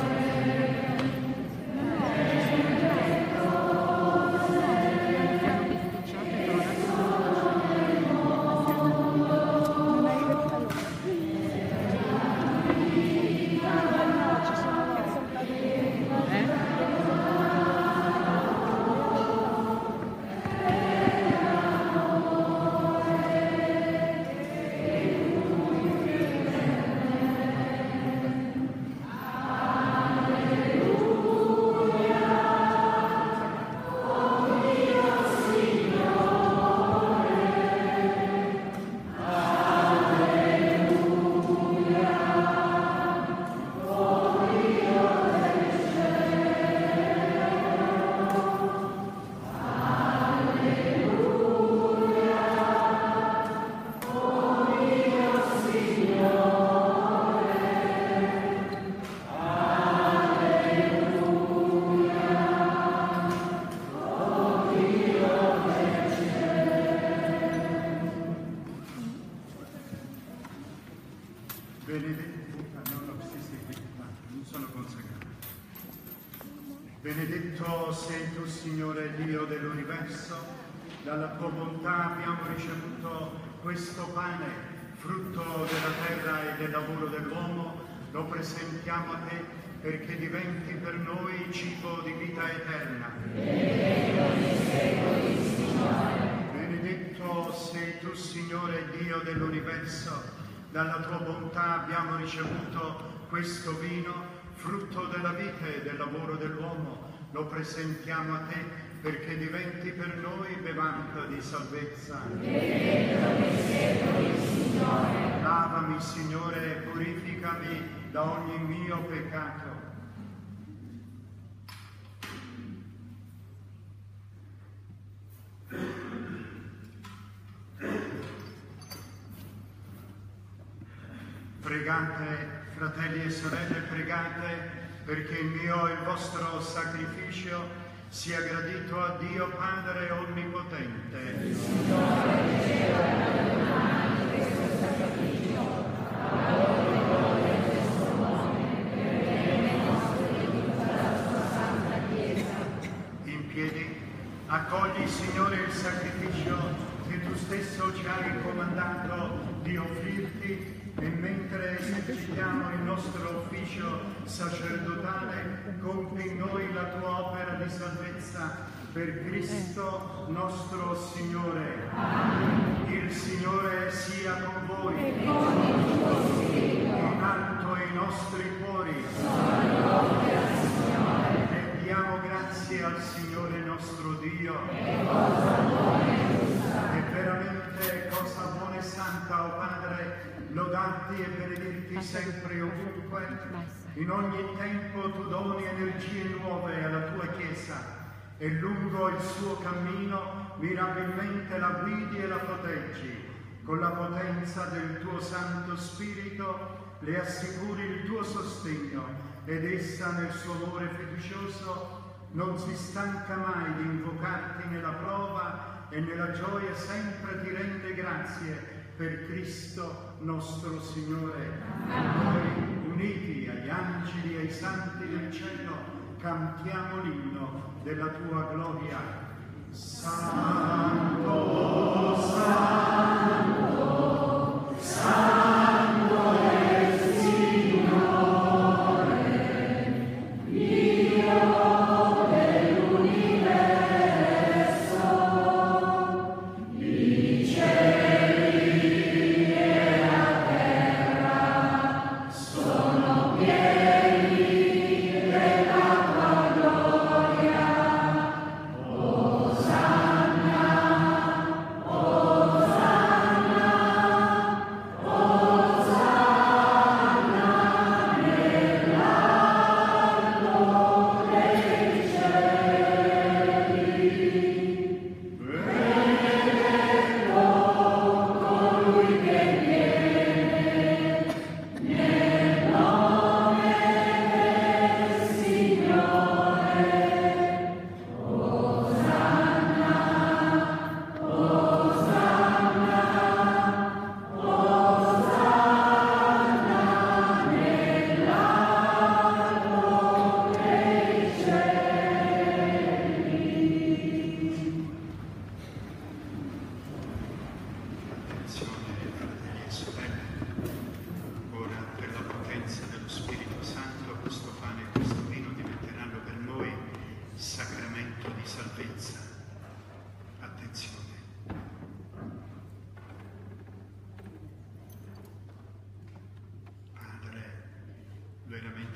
A: Benedetto sei tu, Signore Dio dell'universo, dalla tua bontà abbiamo ricevuto questo pane, frutto della terra e del lavoro dell'uomo, lo presentiamo a te perché diventi per noi cibo di vita eterna. Benedetto sei tu, Signore Dio dell'universo, dalla tua bontà abbiamo ricevuto questo vino, frutto della vita e del lavoro dell'uomo, lo presentiamo a te perché diventi per noi bevanda di salvezza. Lavami, Signore, e purificami da ogni mio peccato. Pregate, fratelli e sorelle, pregate perché il mio e il vostro sacrificio sia gradito a Dio Padre Onnipotente. Il Signore riceva dalle mani questo sacrificio, a lode del suo nome, per le nostre e di tutta la sua santa Chiesa. In piedi, accogli, Signore, il sacrificio che tu stesso ci hai comandato di offrirti, e mentre esercitiamo il nostro ufficio sacerdotale, compi in noi la tua opera di salvezza per Cristo nostro Signore. Amen. Il Signore sia con voi. E con il tuo spirito. In alto i nostri cuori. Sono al Signore. E diamo grazie al Signore nostro Dio. È cosa buona e giusta. È veramente cosa buona e santa, o Padre, lodarti e benedirti sempre e ovunque. In ogni tempo tu doni energie nuove alla tua Chiesa e lungo il suo cammino mirabilmente la guidi e la proteggi. Con la potenza del tuo Santo Spirito le assicuri il tuo sostegno ed essa nel suo amore fiducioso non si stanca mai di invocarti nella prova e nella gioia sempre ti rende grazie per Cristo nostro Signore. Noi, uniti agli angeli e ai santi del cielo, cantiamo l'inno della tua gloria. Santo, Santo, Santo è il Signore, Dio dell'universo, i cieli e la terra sono pieni della tua gloria. Osanna, Osanna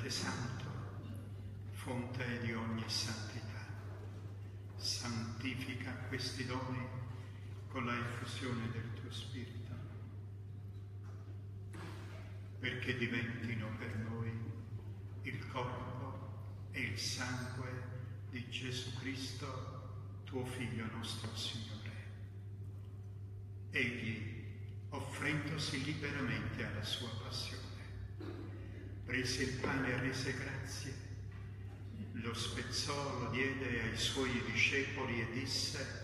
A: veramente santo, fonte di ogni santità. Santifica questi doni con la effusione del tuo Spirito, perché diventino per noi il corpo e il sangue di Gesù Cristo, tuo Figlio nostro Signore. Egli, offrendosi liberamente alla sua passione, prese il pane e rese grazie, lo spezzò, lo diede ai suoi discepoli e disse: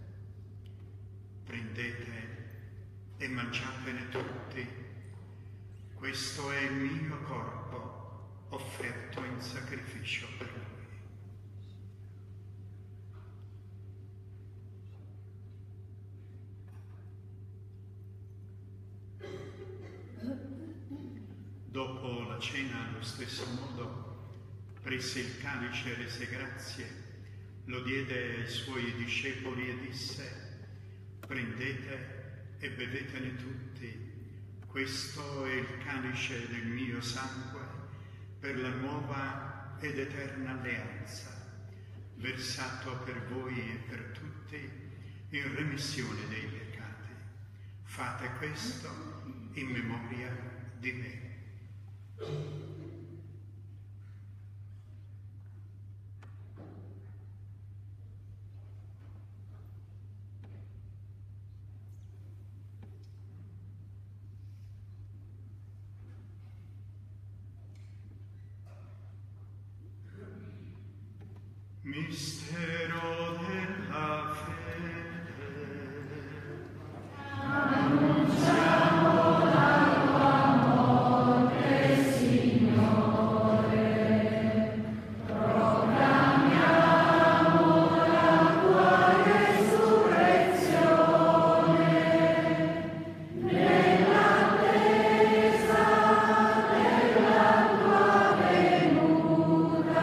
A: prendete e mangiatene tutti, questo è il mio corpo offerto in sacrificio per voi. Dopo la cena, allo stesso modo, prese il calice e rese grazie, lo diede ai suoi discepoli e disse: prendete e bevetene tutti, questo è il calice del mio sangue per la nuova ed eterna alleanza, versato per voi e per tutti in remissione dei peccati. Fate questo in memoria di me. Mistero della fede. Annunciamo la tua morte, Signore. Proclamiamo la tua resurrezione nell'attesa della tua venuta.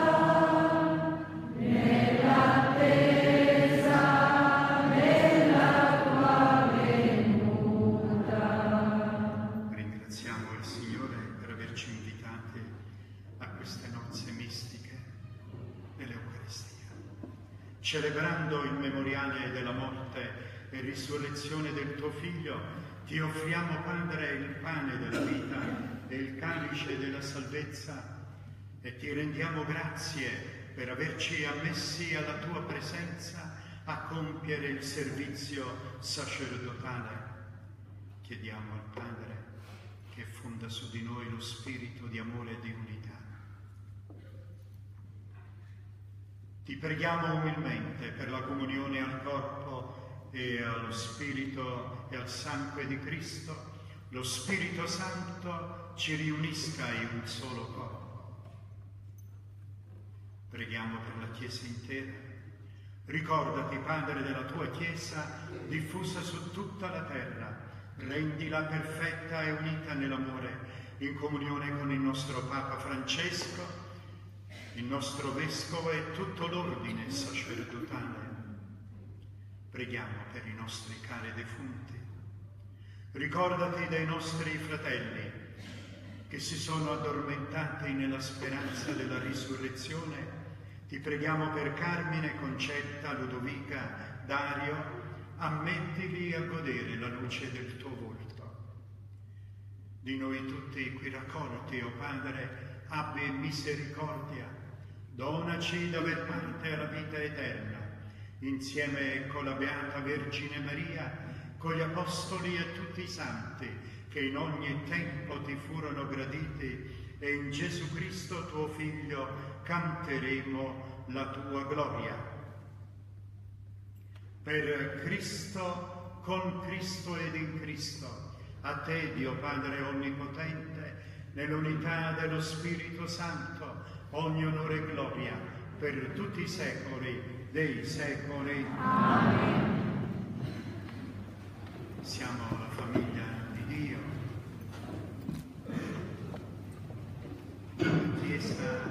A: Ringraziamo il Signore per averci invitati a queste nozze mistiche dell'Eucaristia. Celebrando il memoriale della morte e risurrezione del tuo Figlio, ti offriamo, Padre, il pane della vita e il calice della salvezza, e ti rendiamo grazie per averci ammessi alla tua presenza a compiere il servizio sacerdotale. Chiediamo al Padre che fonda su di noi lo spirito di amore e di unità. Ti preghiamo umilmente per la comunione al corpo e allo spirito e al sangue di Cristo. Lo Spirito Santo ci riunisca in un solo corpo. Preghiamo per la Chiesa intera. Ricordati, Padre, della tua Chiesa diffusa su tutta la terra. Rendila perfetta e unita nell'amore, in comunione con il nostro Papa Francesco, il nostro Vescovo e tutto l'ordine sacerdotale. Preghiamo per i nostri cari defunti. Ricordati dei nostri fratelli che si sono addormentati nella speranza della risurrezione. Ti preghiamo per Carmine, Concetta, Ludovica, Dario. Ammettili a godere la luce del tuo volto. Di noi tutti qui raccolti, o Padre, abbi misericordia. Donaci d'aver parte alla vita eterna, insieme con la Beata Vergine Maria, con gli Apostoli e tutti i Santi, che in ogni tempo ti furono graditi, e in Gesù Cristo, tuo Figlio, canteremo la tua gloria. Per Cristo, con Cristo ed in Cristo, a te, Dio Padre Onnipotente, nell'unità dello Spirito Santo, ogni onore e gloria per tutti i secoli dei secoli. Amen. Siamo la famiglia di Dio. La Chiesa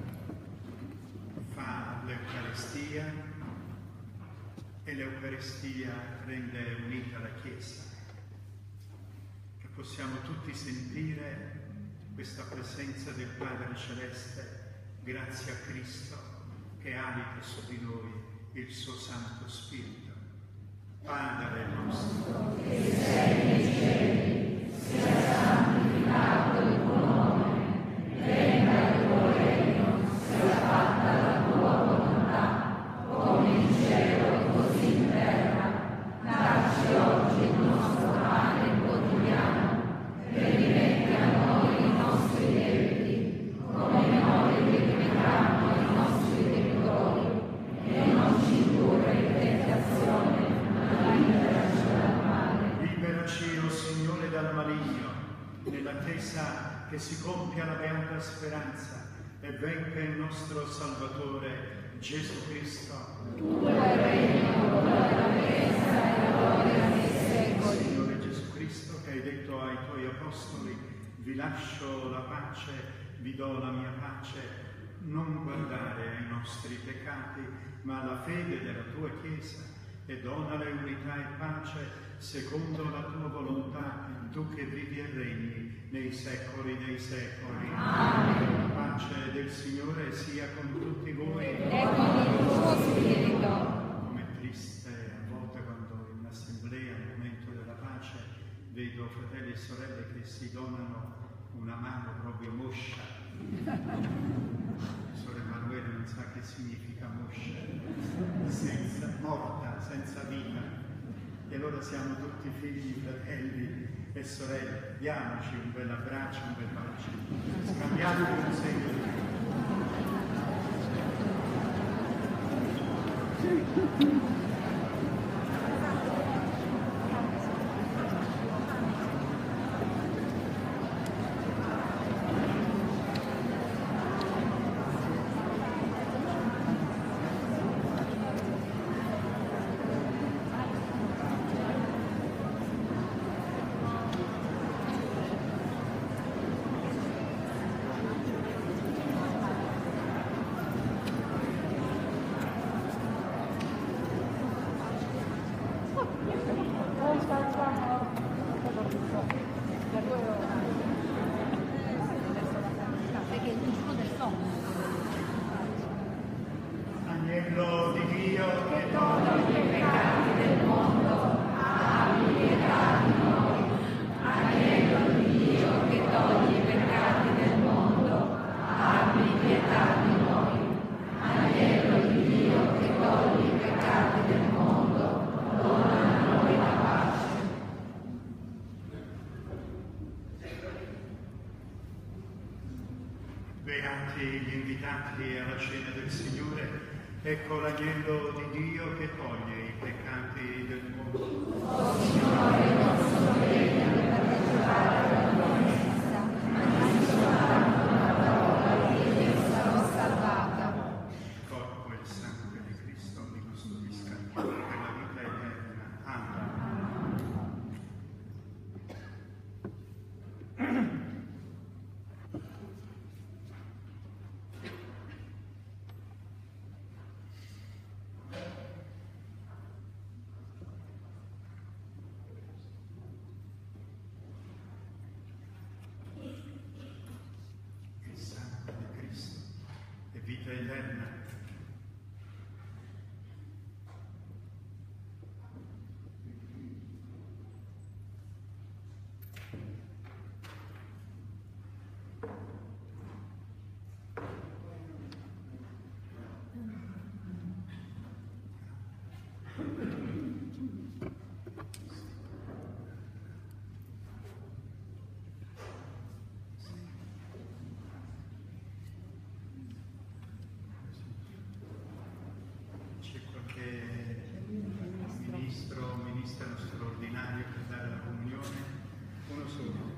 A: fa l'Eucaristia e l'Eucaristia rende unita la Chiesa, che possiamo tutti sentire questa presenza del Padre Celeste, grazie a Cristo che abita su di noi il suo Santo Spirito. Padre nostro,
B: che sei nei cieli, sia santificato il tuo nome, venga il tuo regno, sia fatta la tua volontà, come in cielo così in terra. Dacci oggi il nostro pane quotidiano, e rimetti a noi i nostri debiti, come noi rimettiamo ai nostri debitori, e non ci indurre in tentazione, ma liberaci dal male.
A: liberaci, o Signore, dal maligno, nell'attesa che si compia la beata speranza e venga il nostro Salvatore Gesù Cristo.
B: Tuo è il regno, la grandezza e la gloria nei secoli.
A: Signore Gesù Cristo, che hai detto ai tuoi apostoli: vi lascio la pace, vi do la mia pace, non guardare ai nostri peccati, ma alla fede della tua Chiesa, e donale unità e pace secondo la tua volontà, tu che vivi e regni nei secoli dei secoli.
B: Amen.
A: La pace del Signore sia con tutti voi.
B: E con il tuo spirito.
A: Come triste a volte quando in assemblea, al momento della pace, vedo fratelli e sorelle che si donano una mano proprio moscia. Sor Emanuele non sa che significa moscia, senza, morta, senza vita. E allora siamo tutti figli, fratelli e sorelle. Diamoci un bel abbraccio, un bel bacio. Scambiatevi un segno di Agnello di Dio che toglie i peccati del mondo, abbi pietà di noi.
B: Agnello di Dio che toglie i peccati del mondo, abbi pietà di noi. Agnello di Dio che toglie i peccati del mondo, dona a noi la pace.
A: Beati gli invitati alla cena del Signore. Ecco l'agnello di Dio che toglie i peccati del mondo.
B: O Signore, non sono degna di partecipare alla tua messa, ma di soltanto una parola e io sarò salvata.
A: Il corpo e il sangue di Cristo mi custodiscano per la vita eterna. Amen. Il sangue di Cristo è vita eterna. C'è qualche ministro o ministro straordinario per dare la comunione? Uno solo.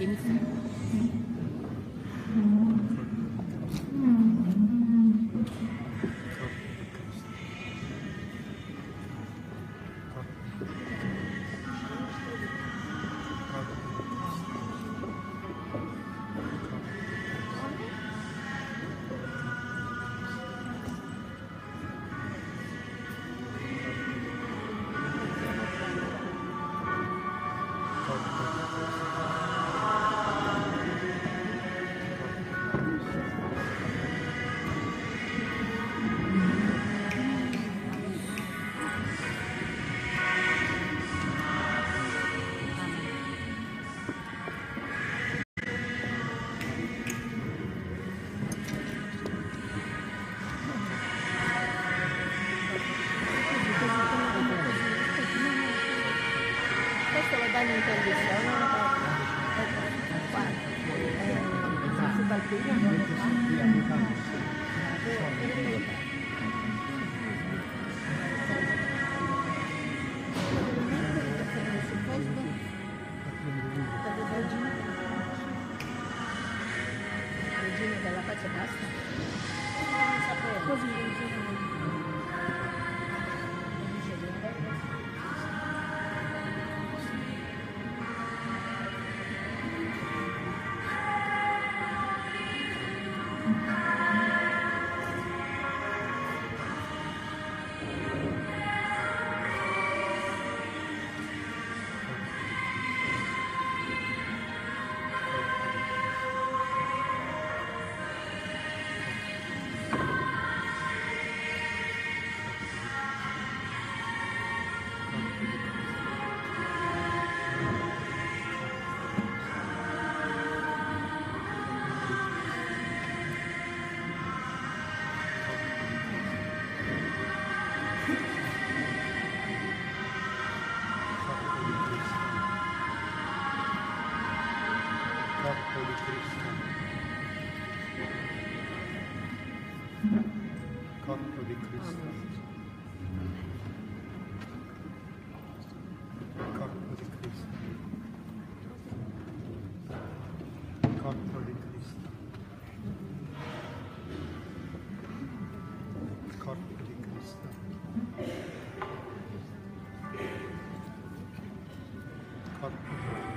B: Tieni fermo.
F: Questo lo danno in televisione, guarda, si balcona. Regina della pace basta. Non sapevo. Così
A: Corpo di Cristo. Corpo di Cristo. Corpo di Cristo. Corpo di Cristo. Corpo di Cristo.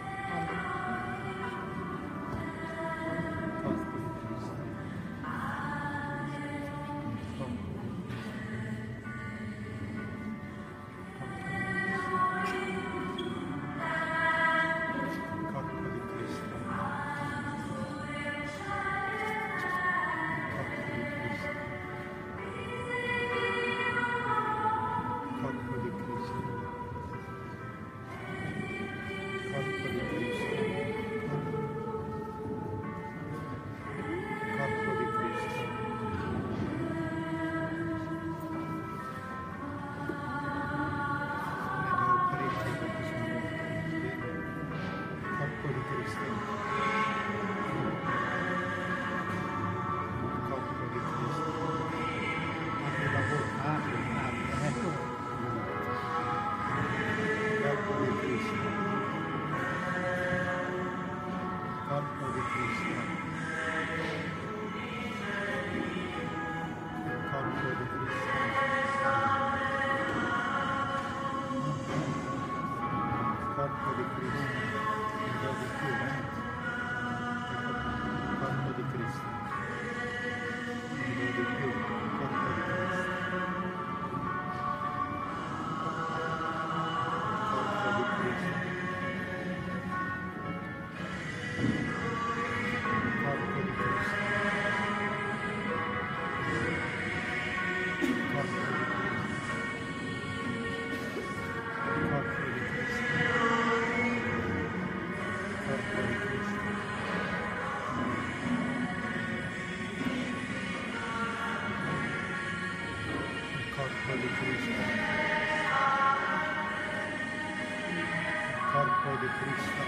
A: Corpo di Cristo,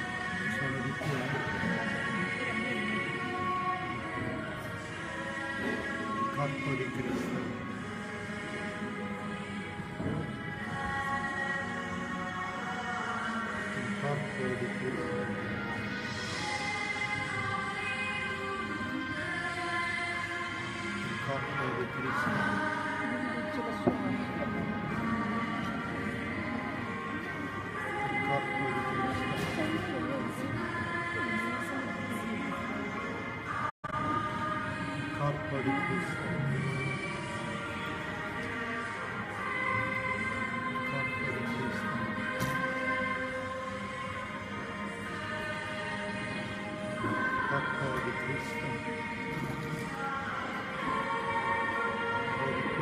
A: sono di più. Corpo di Cristo. Corpo di Cristo. Cristo. Il corpo di Cristo. Il corpo di Cristo. Il corpo di Cristo. Corpo di Cristo.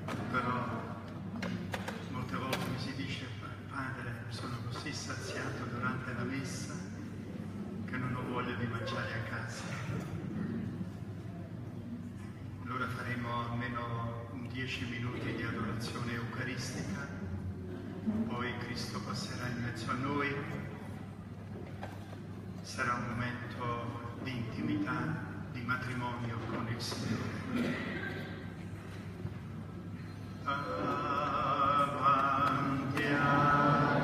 A: però molte volte mi si dice: Padre, sono così saziato durante la messa che non ho voglia di mangiare a casa. Allora faremo almeno dieci minuti di adorazione eucaristica, poi Cristo passerà in mezzo a noi, sarà un momento di intimità, di matrimonio con il Signore. Avanti a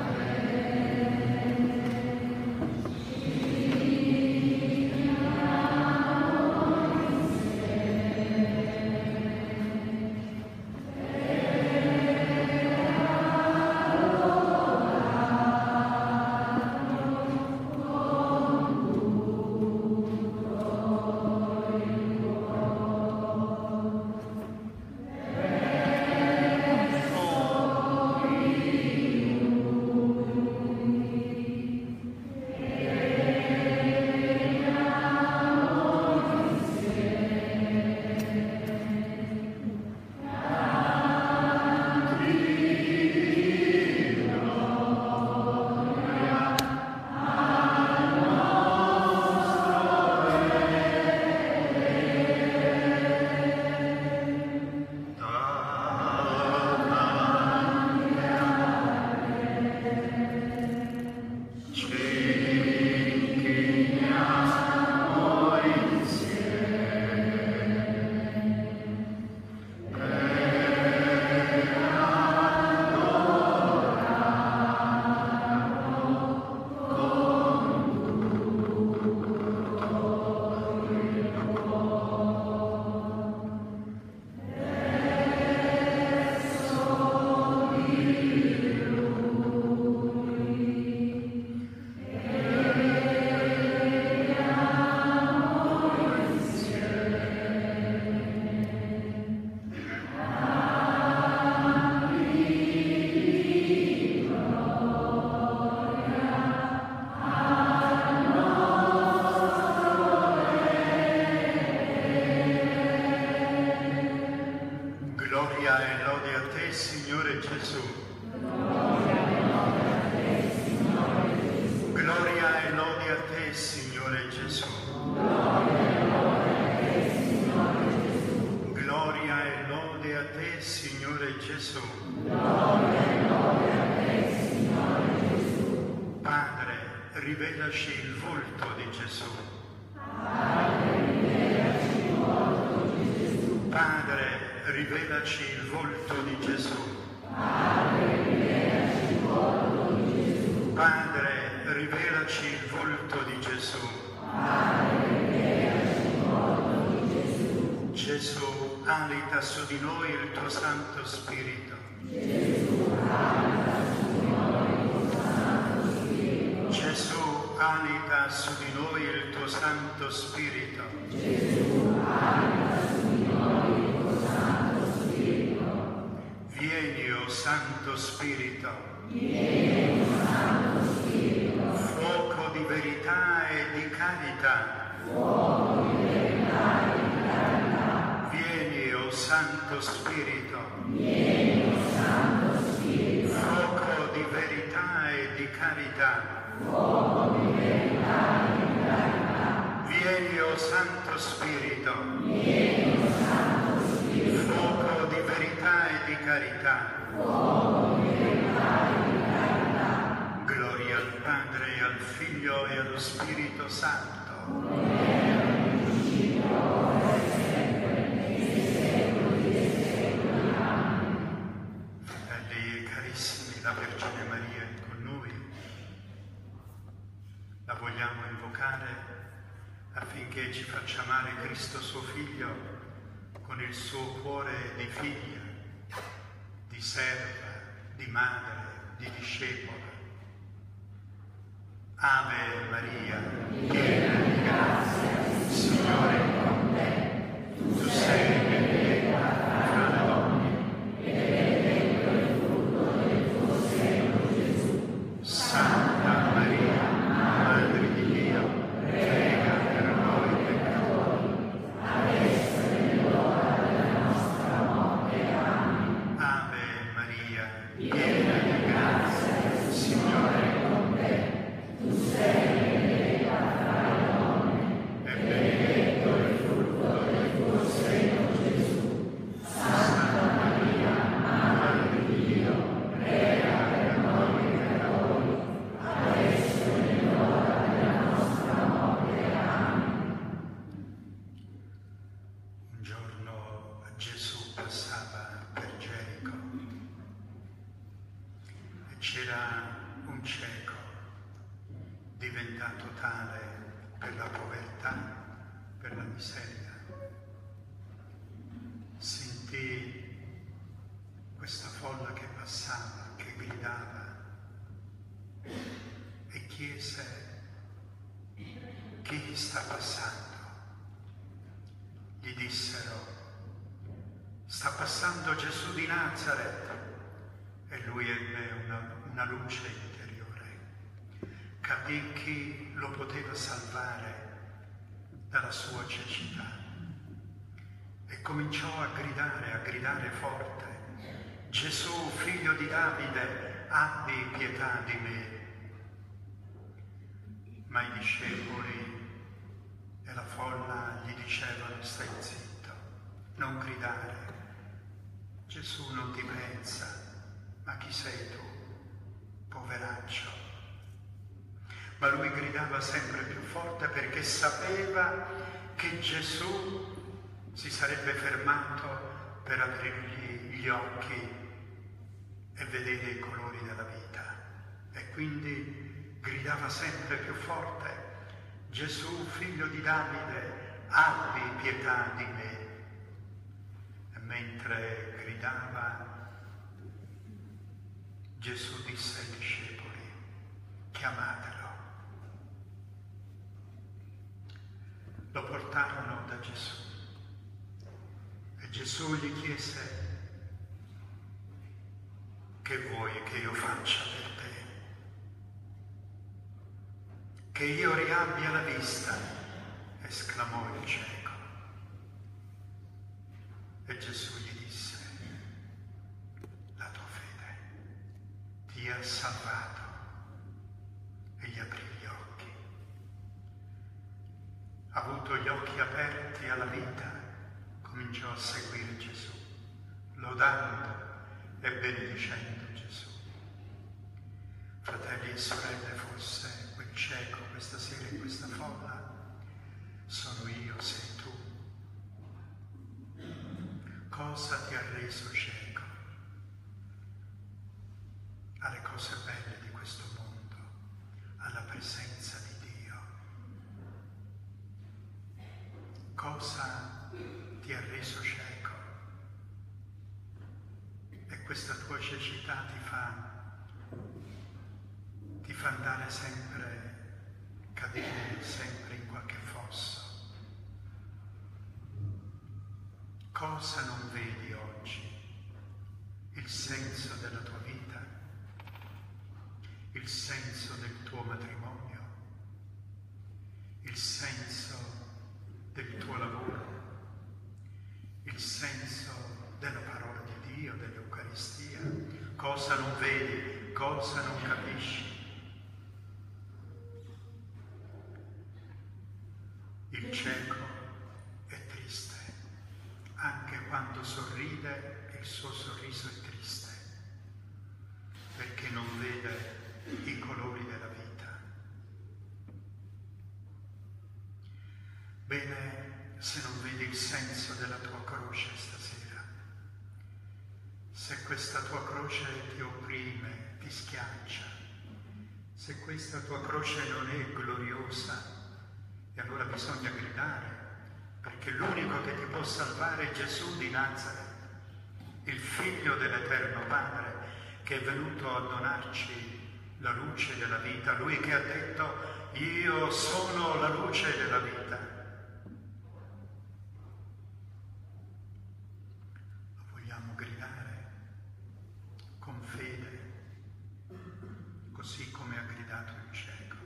A: rivelaci il volto di Gesù. Padre, rivelaci il volto di Gesù. Padre, rivelaci il volto di Gesù. Gesù, alita su di noi il tuo Santo Spirito. Gesù, alita su di noi il tuo Santo Spirito. Vieni, o Santo Spirito. Fuoco di verità e di carità. Vieni, o Santo Spirito. Fuoco di verità e di carità. Vieni, o Santo Spirito. Fuoco di verità e di carità. Gloria al Padre, al Figlio e allo Spirito Santo. Fratelli carissimi, la Vergine Maria è con noi. La vogliamo invocare affinché ci faccia amare Cristo suo Figlio con il suo cuore di figlia, di serva, di madre, di discepola. Ave Maria, piena di grazia, il Signore è con te. Tu sei benedetta fra le donne, e benedetto il frutto del tuo seno, Gesù. Santa Maria, Madre di Dio, prega per noi peccatori, adesso è l'ora della nostra morte. Amen. c'era un cieco diventato tale per la povertà, per la miseria. Sentì questa folla che passava, che gridava e chiese: chi sta passando? Gli dissero: sta passando Gesù di Nazaret. E lui ebbe una, una luce interiore, capì chi lo poteva salvare dalla sua cecità e cominciò a gridare, a gridare forte: Gesù, figlio di Davide, abbi pietà di me. Ma i discepoli e la folla gli dicevano: stai zitto, non gridare, Gesù non ti pensa. Ma chi sei tu, poveraccio? Ma lui gridava sempre più forte perché sapeva che Gesù si sarebbe fermato per aprirgli gli occhi e vedere i colori della vita. E quindi gridava sempre più forte: Gesù, figlio di Davide, abbi pietà di me. E mentre gridava, Gesù disse ai discepoli: chiamatelo. Lo portarono da Gesù e Gesù gli chiese: che vuoi che io faccia per te? Che io riabbia la vista, esclamò il cieco. E Gesù gli disse: ti ha salvato. E gli aprì gli occhi. Avuto gli occhi aperti alla vita, cominciò a seguire Gesù, lodando e benedicendo Gesù. Fratelli e sorelle, forse quel cieco questa sera in questa folla sono io, sei tu. Cosa ti ha reso cieco? Alle cose belle di questo mondo, alla presenza di Dio. Cosa ti ha reso cieco? E questa tua cecità ti fa, ti fa andare sempre, cadere sempre in qualche fosso. Cosa non vedi oggi? Il senso della tua vita? Il senso del tuo matrimonio, il senso del tuo lavoro, il senso della parola di Dio, dell'Eucaristia. Cosa non vedi, cosa non capisci? Il cieco è triste, anche quando sorride il suo sorriso è triste, perché non vede i colori della vita. Bene, se non vedi il senso della tua croce stasera, se questa tua croce ti opprime, ti schiaccia, se questa tua croce non è gloriosa, e allora bisogna gridare, perché l'unico che ti può salvare è Gesù di Nazaret, il Figlio dell'Eterno Padre, che è venuto a donarci la luce della vita, lui che ha detto: io sono la luce della vita. Lo vogliamo gridare con fede, così come ha gridato il cieco.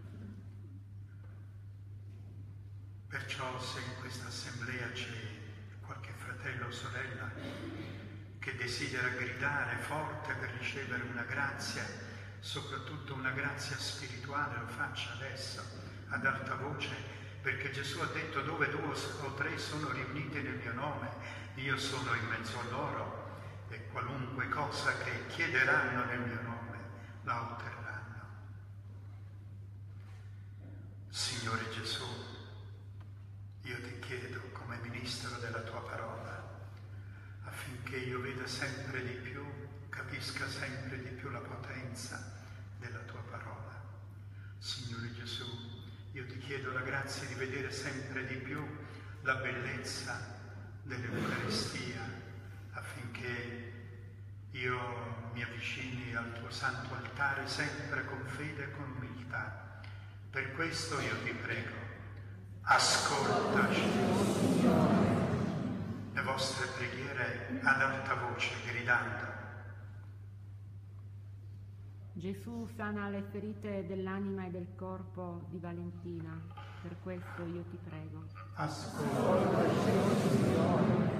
A: Perciò, se in questa assemblea c'è qualche fratello o sorella che desidera gridare forte per ricevere una grazia, soprattutto una grazia spirituale, lo faccia adesso ad alta voce, perché Gesù ha detto: dove due o tre sono riuniti nel mio nome, io sono in mezzo a loro, e qualunque cosa che chiederanno nel mio nome la otterranno. Signore Gesù, io ti chiedo come ministro della tua parola, affinché io veda sempre di più, capisca sempre di più la potenza potenza della tua parola. Signore Gesù, io ti chiedo la grazia di vedere sempre di più la bellezza dell'Eucaristia, affinché io mi avvicini al tuo santo altare sempre con fede e con umiltà. Per questo io ti prego, ascoltaci le vostre preghiere ad alta voce, gridando.
D: Gesù sana le ferite dell'anima e del corpo di Valentina, per questo io ti prego.
A: Ascoltaci, Signore.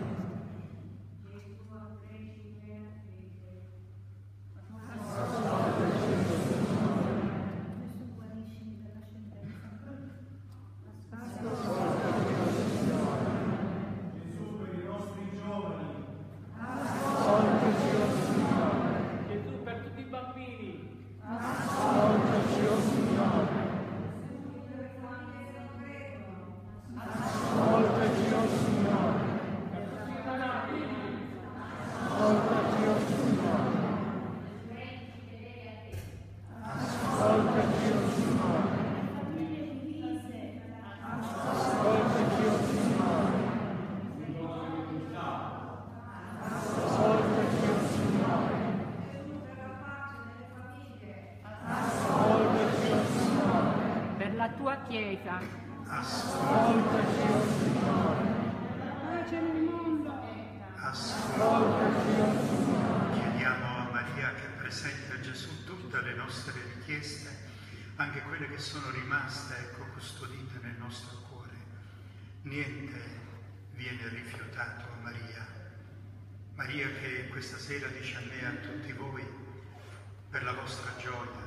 D: Chiesa.
A: Ascoltaci, oh Signore.
E: Pace nel mondo.
A: Ascoltaci, oh Signore. Chiediamo a Maria che presenti a Gesù tutte le nostre richieste, anche quelle che sono rimaste, ecco, custodite nel nostro cuore. Niente viene rifiutato a Maria. Maria che questa sera dice a me e a tutti voi, per la vostra gioia,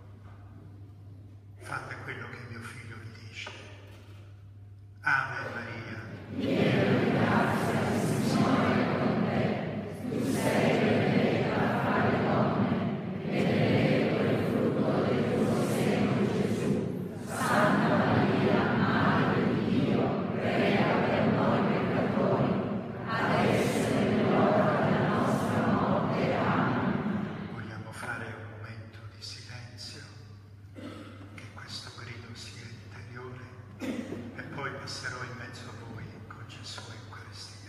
A: fate quello che mio figlio vi dice. Ave Maria.
B: Piena di grazia, il Signore è con te. Tu sei benedetta fra le donne, e benedetto il frutto del tuo seno, Gesù. Santa Maria, Madre di Dio, prega per noi peccatori, adesso e nell'ora della nostra morte. Amen.
A: Vogliamo fare un momento di silenzio, che questo grido sia interiore, e poi passerò in mezzo a voi con Gesù e Eucaristia.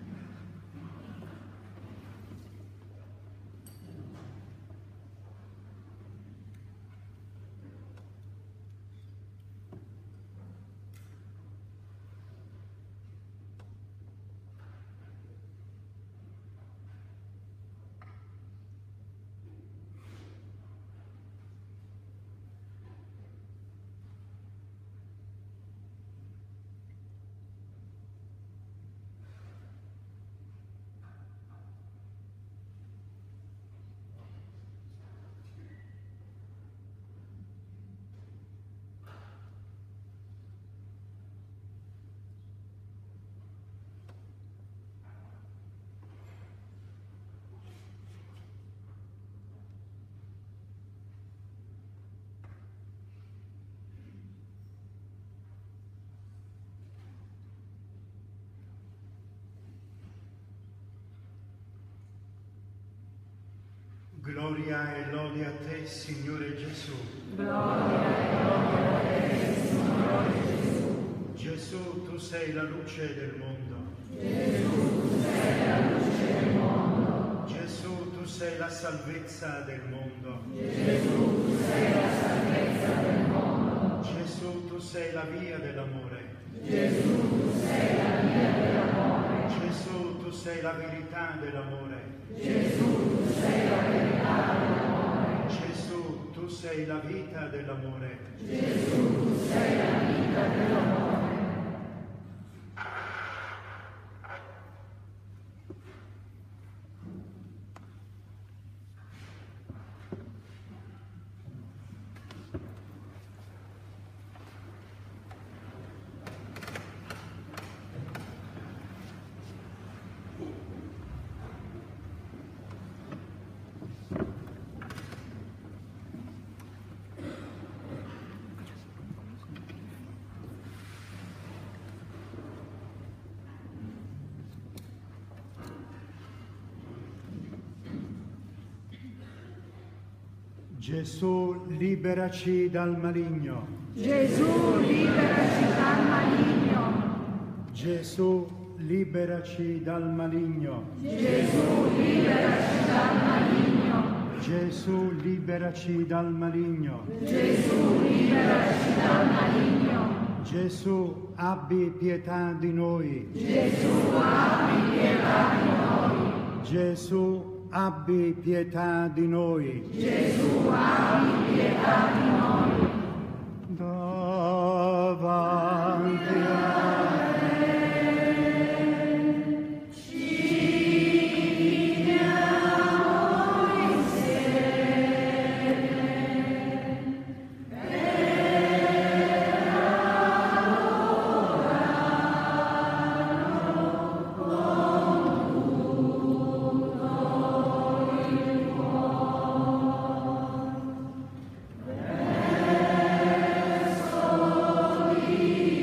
A: Gloria e lode a te, Signore Gesù.
B: Gloria e lode a te, Signore Gesù.
A: Gesù, tu sei la luce del mondo.
B: Gesù, tu sei la luce del mondo.
A: Gesù, tu sei la salvezza del mondo.
B: Gesù, tu sei la salvezza del mondo.
A: Gesù, tu sei la via dell'amore.
B: Gesù, tu sei la via dell'amore.
A: Gesù, tu sei la verità dell'amore.
B: Gesù, tu sei la verità dell'amore.
A: Gesù, tu sei la vita dell'amore.
B: Gesù, tu sei la vita dell'amore.
A: Gesù, liberaci dal maligno.
E: Gesù, liberaci dal maligno.
A: Gesù, liberaci dal maligno.
E: Gesù, liberaci dal maligno.
A: Gesù, liberaci dal maligno.
E: Gesù, liberaci dal maligno.
A: Gesù, abbi pietà di noi.
E: Gesù, abbi pietà di noi.
A: Gesù, abbi pietà di noi.
E: Gesù, abbi pietà di noi.
A: Davanti a
E: Verso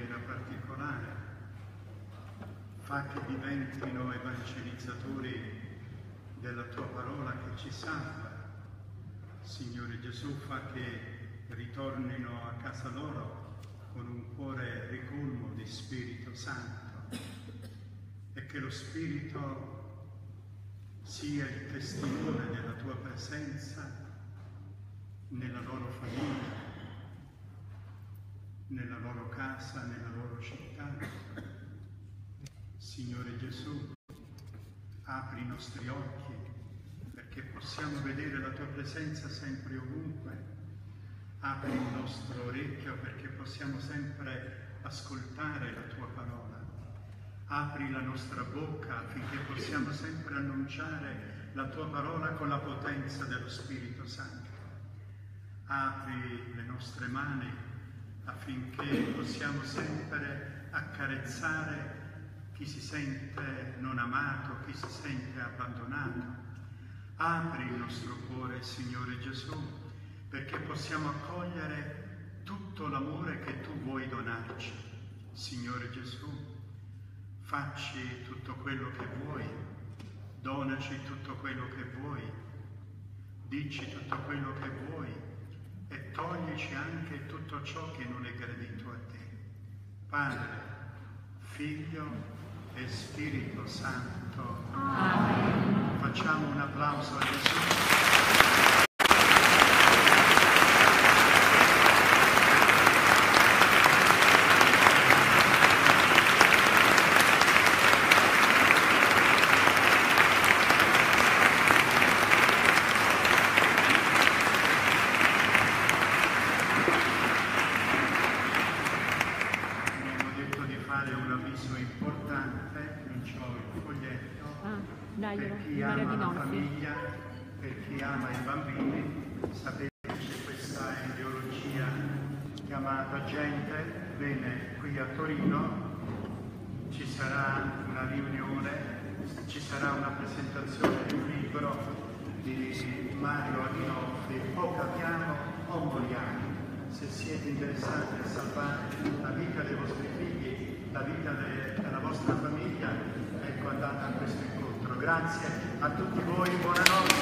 A: maniera particolare. Fa che diventino evangelizzatori della tua parola che ci salva. Signore Gesù, fa che ritornino a casa loro con un cuore ricolmo di Spirito Santo e che lo Spirito sia il testimone della tua presenza nella loro famiglia, nella loro casa, nella loro città. Signore Gesù, apri i nostri occhi perché possiamo vedere la tua presenza sempre ovunque. Apri il nostro orecchio perché possiamo sempre ascoltare la tua parola. Apri la nostra bocca affinché possiamo sempre annunciare la tua parola con la potenza dello Spirito Santo. Apri le nostre mani affinché possiamo sempre accarezzare chi si sente non amato, chi si sente abbandonato. Apri il nostro cuore, Signore Gesù, perché possiamo accogliere tutto l'amore che tu vuoi donarci. Signore Gesù, facci tutto quello che vuoi, donaci tutto quello che vuoi, dici tutto quello che vuoi e toglici anche tutto ciò che non è gradito a te. Padre, Figlio e Spirito Santo. Amen. Facciamo un applauso a Gesù. Per chi ama la famiglia, per chi ama i bambini, sapete che c'è questa ideologia chiamata gente. Bene, qui a Torino ci sarà una riunione, ci sarà una presentazione di un libro di Mario Adinolfi, o capiamo o moriamo. Se siete interessati a salvare la vita dei vostri figli, la vita de- della vostra famiglia, ecco, andate a questo incontro. Grazie a tutti voi, buonanotte.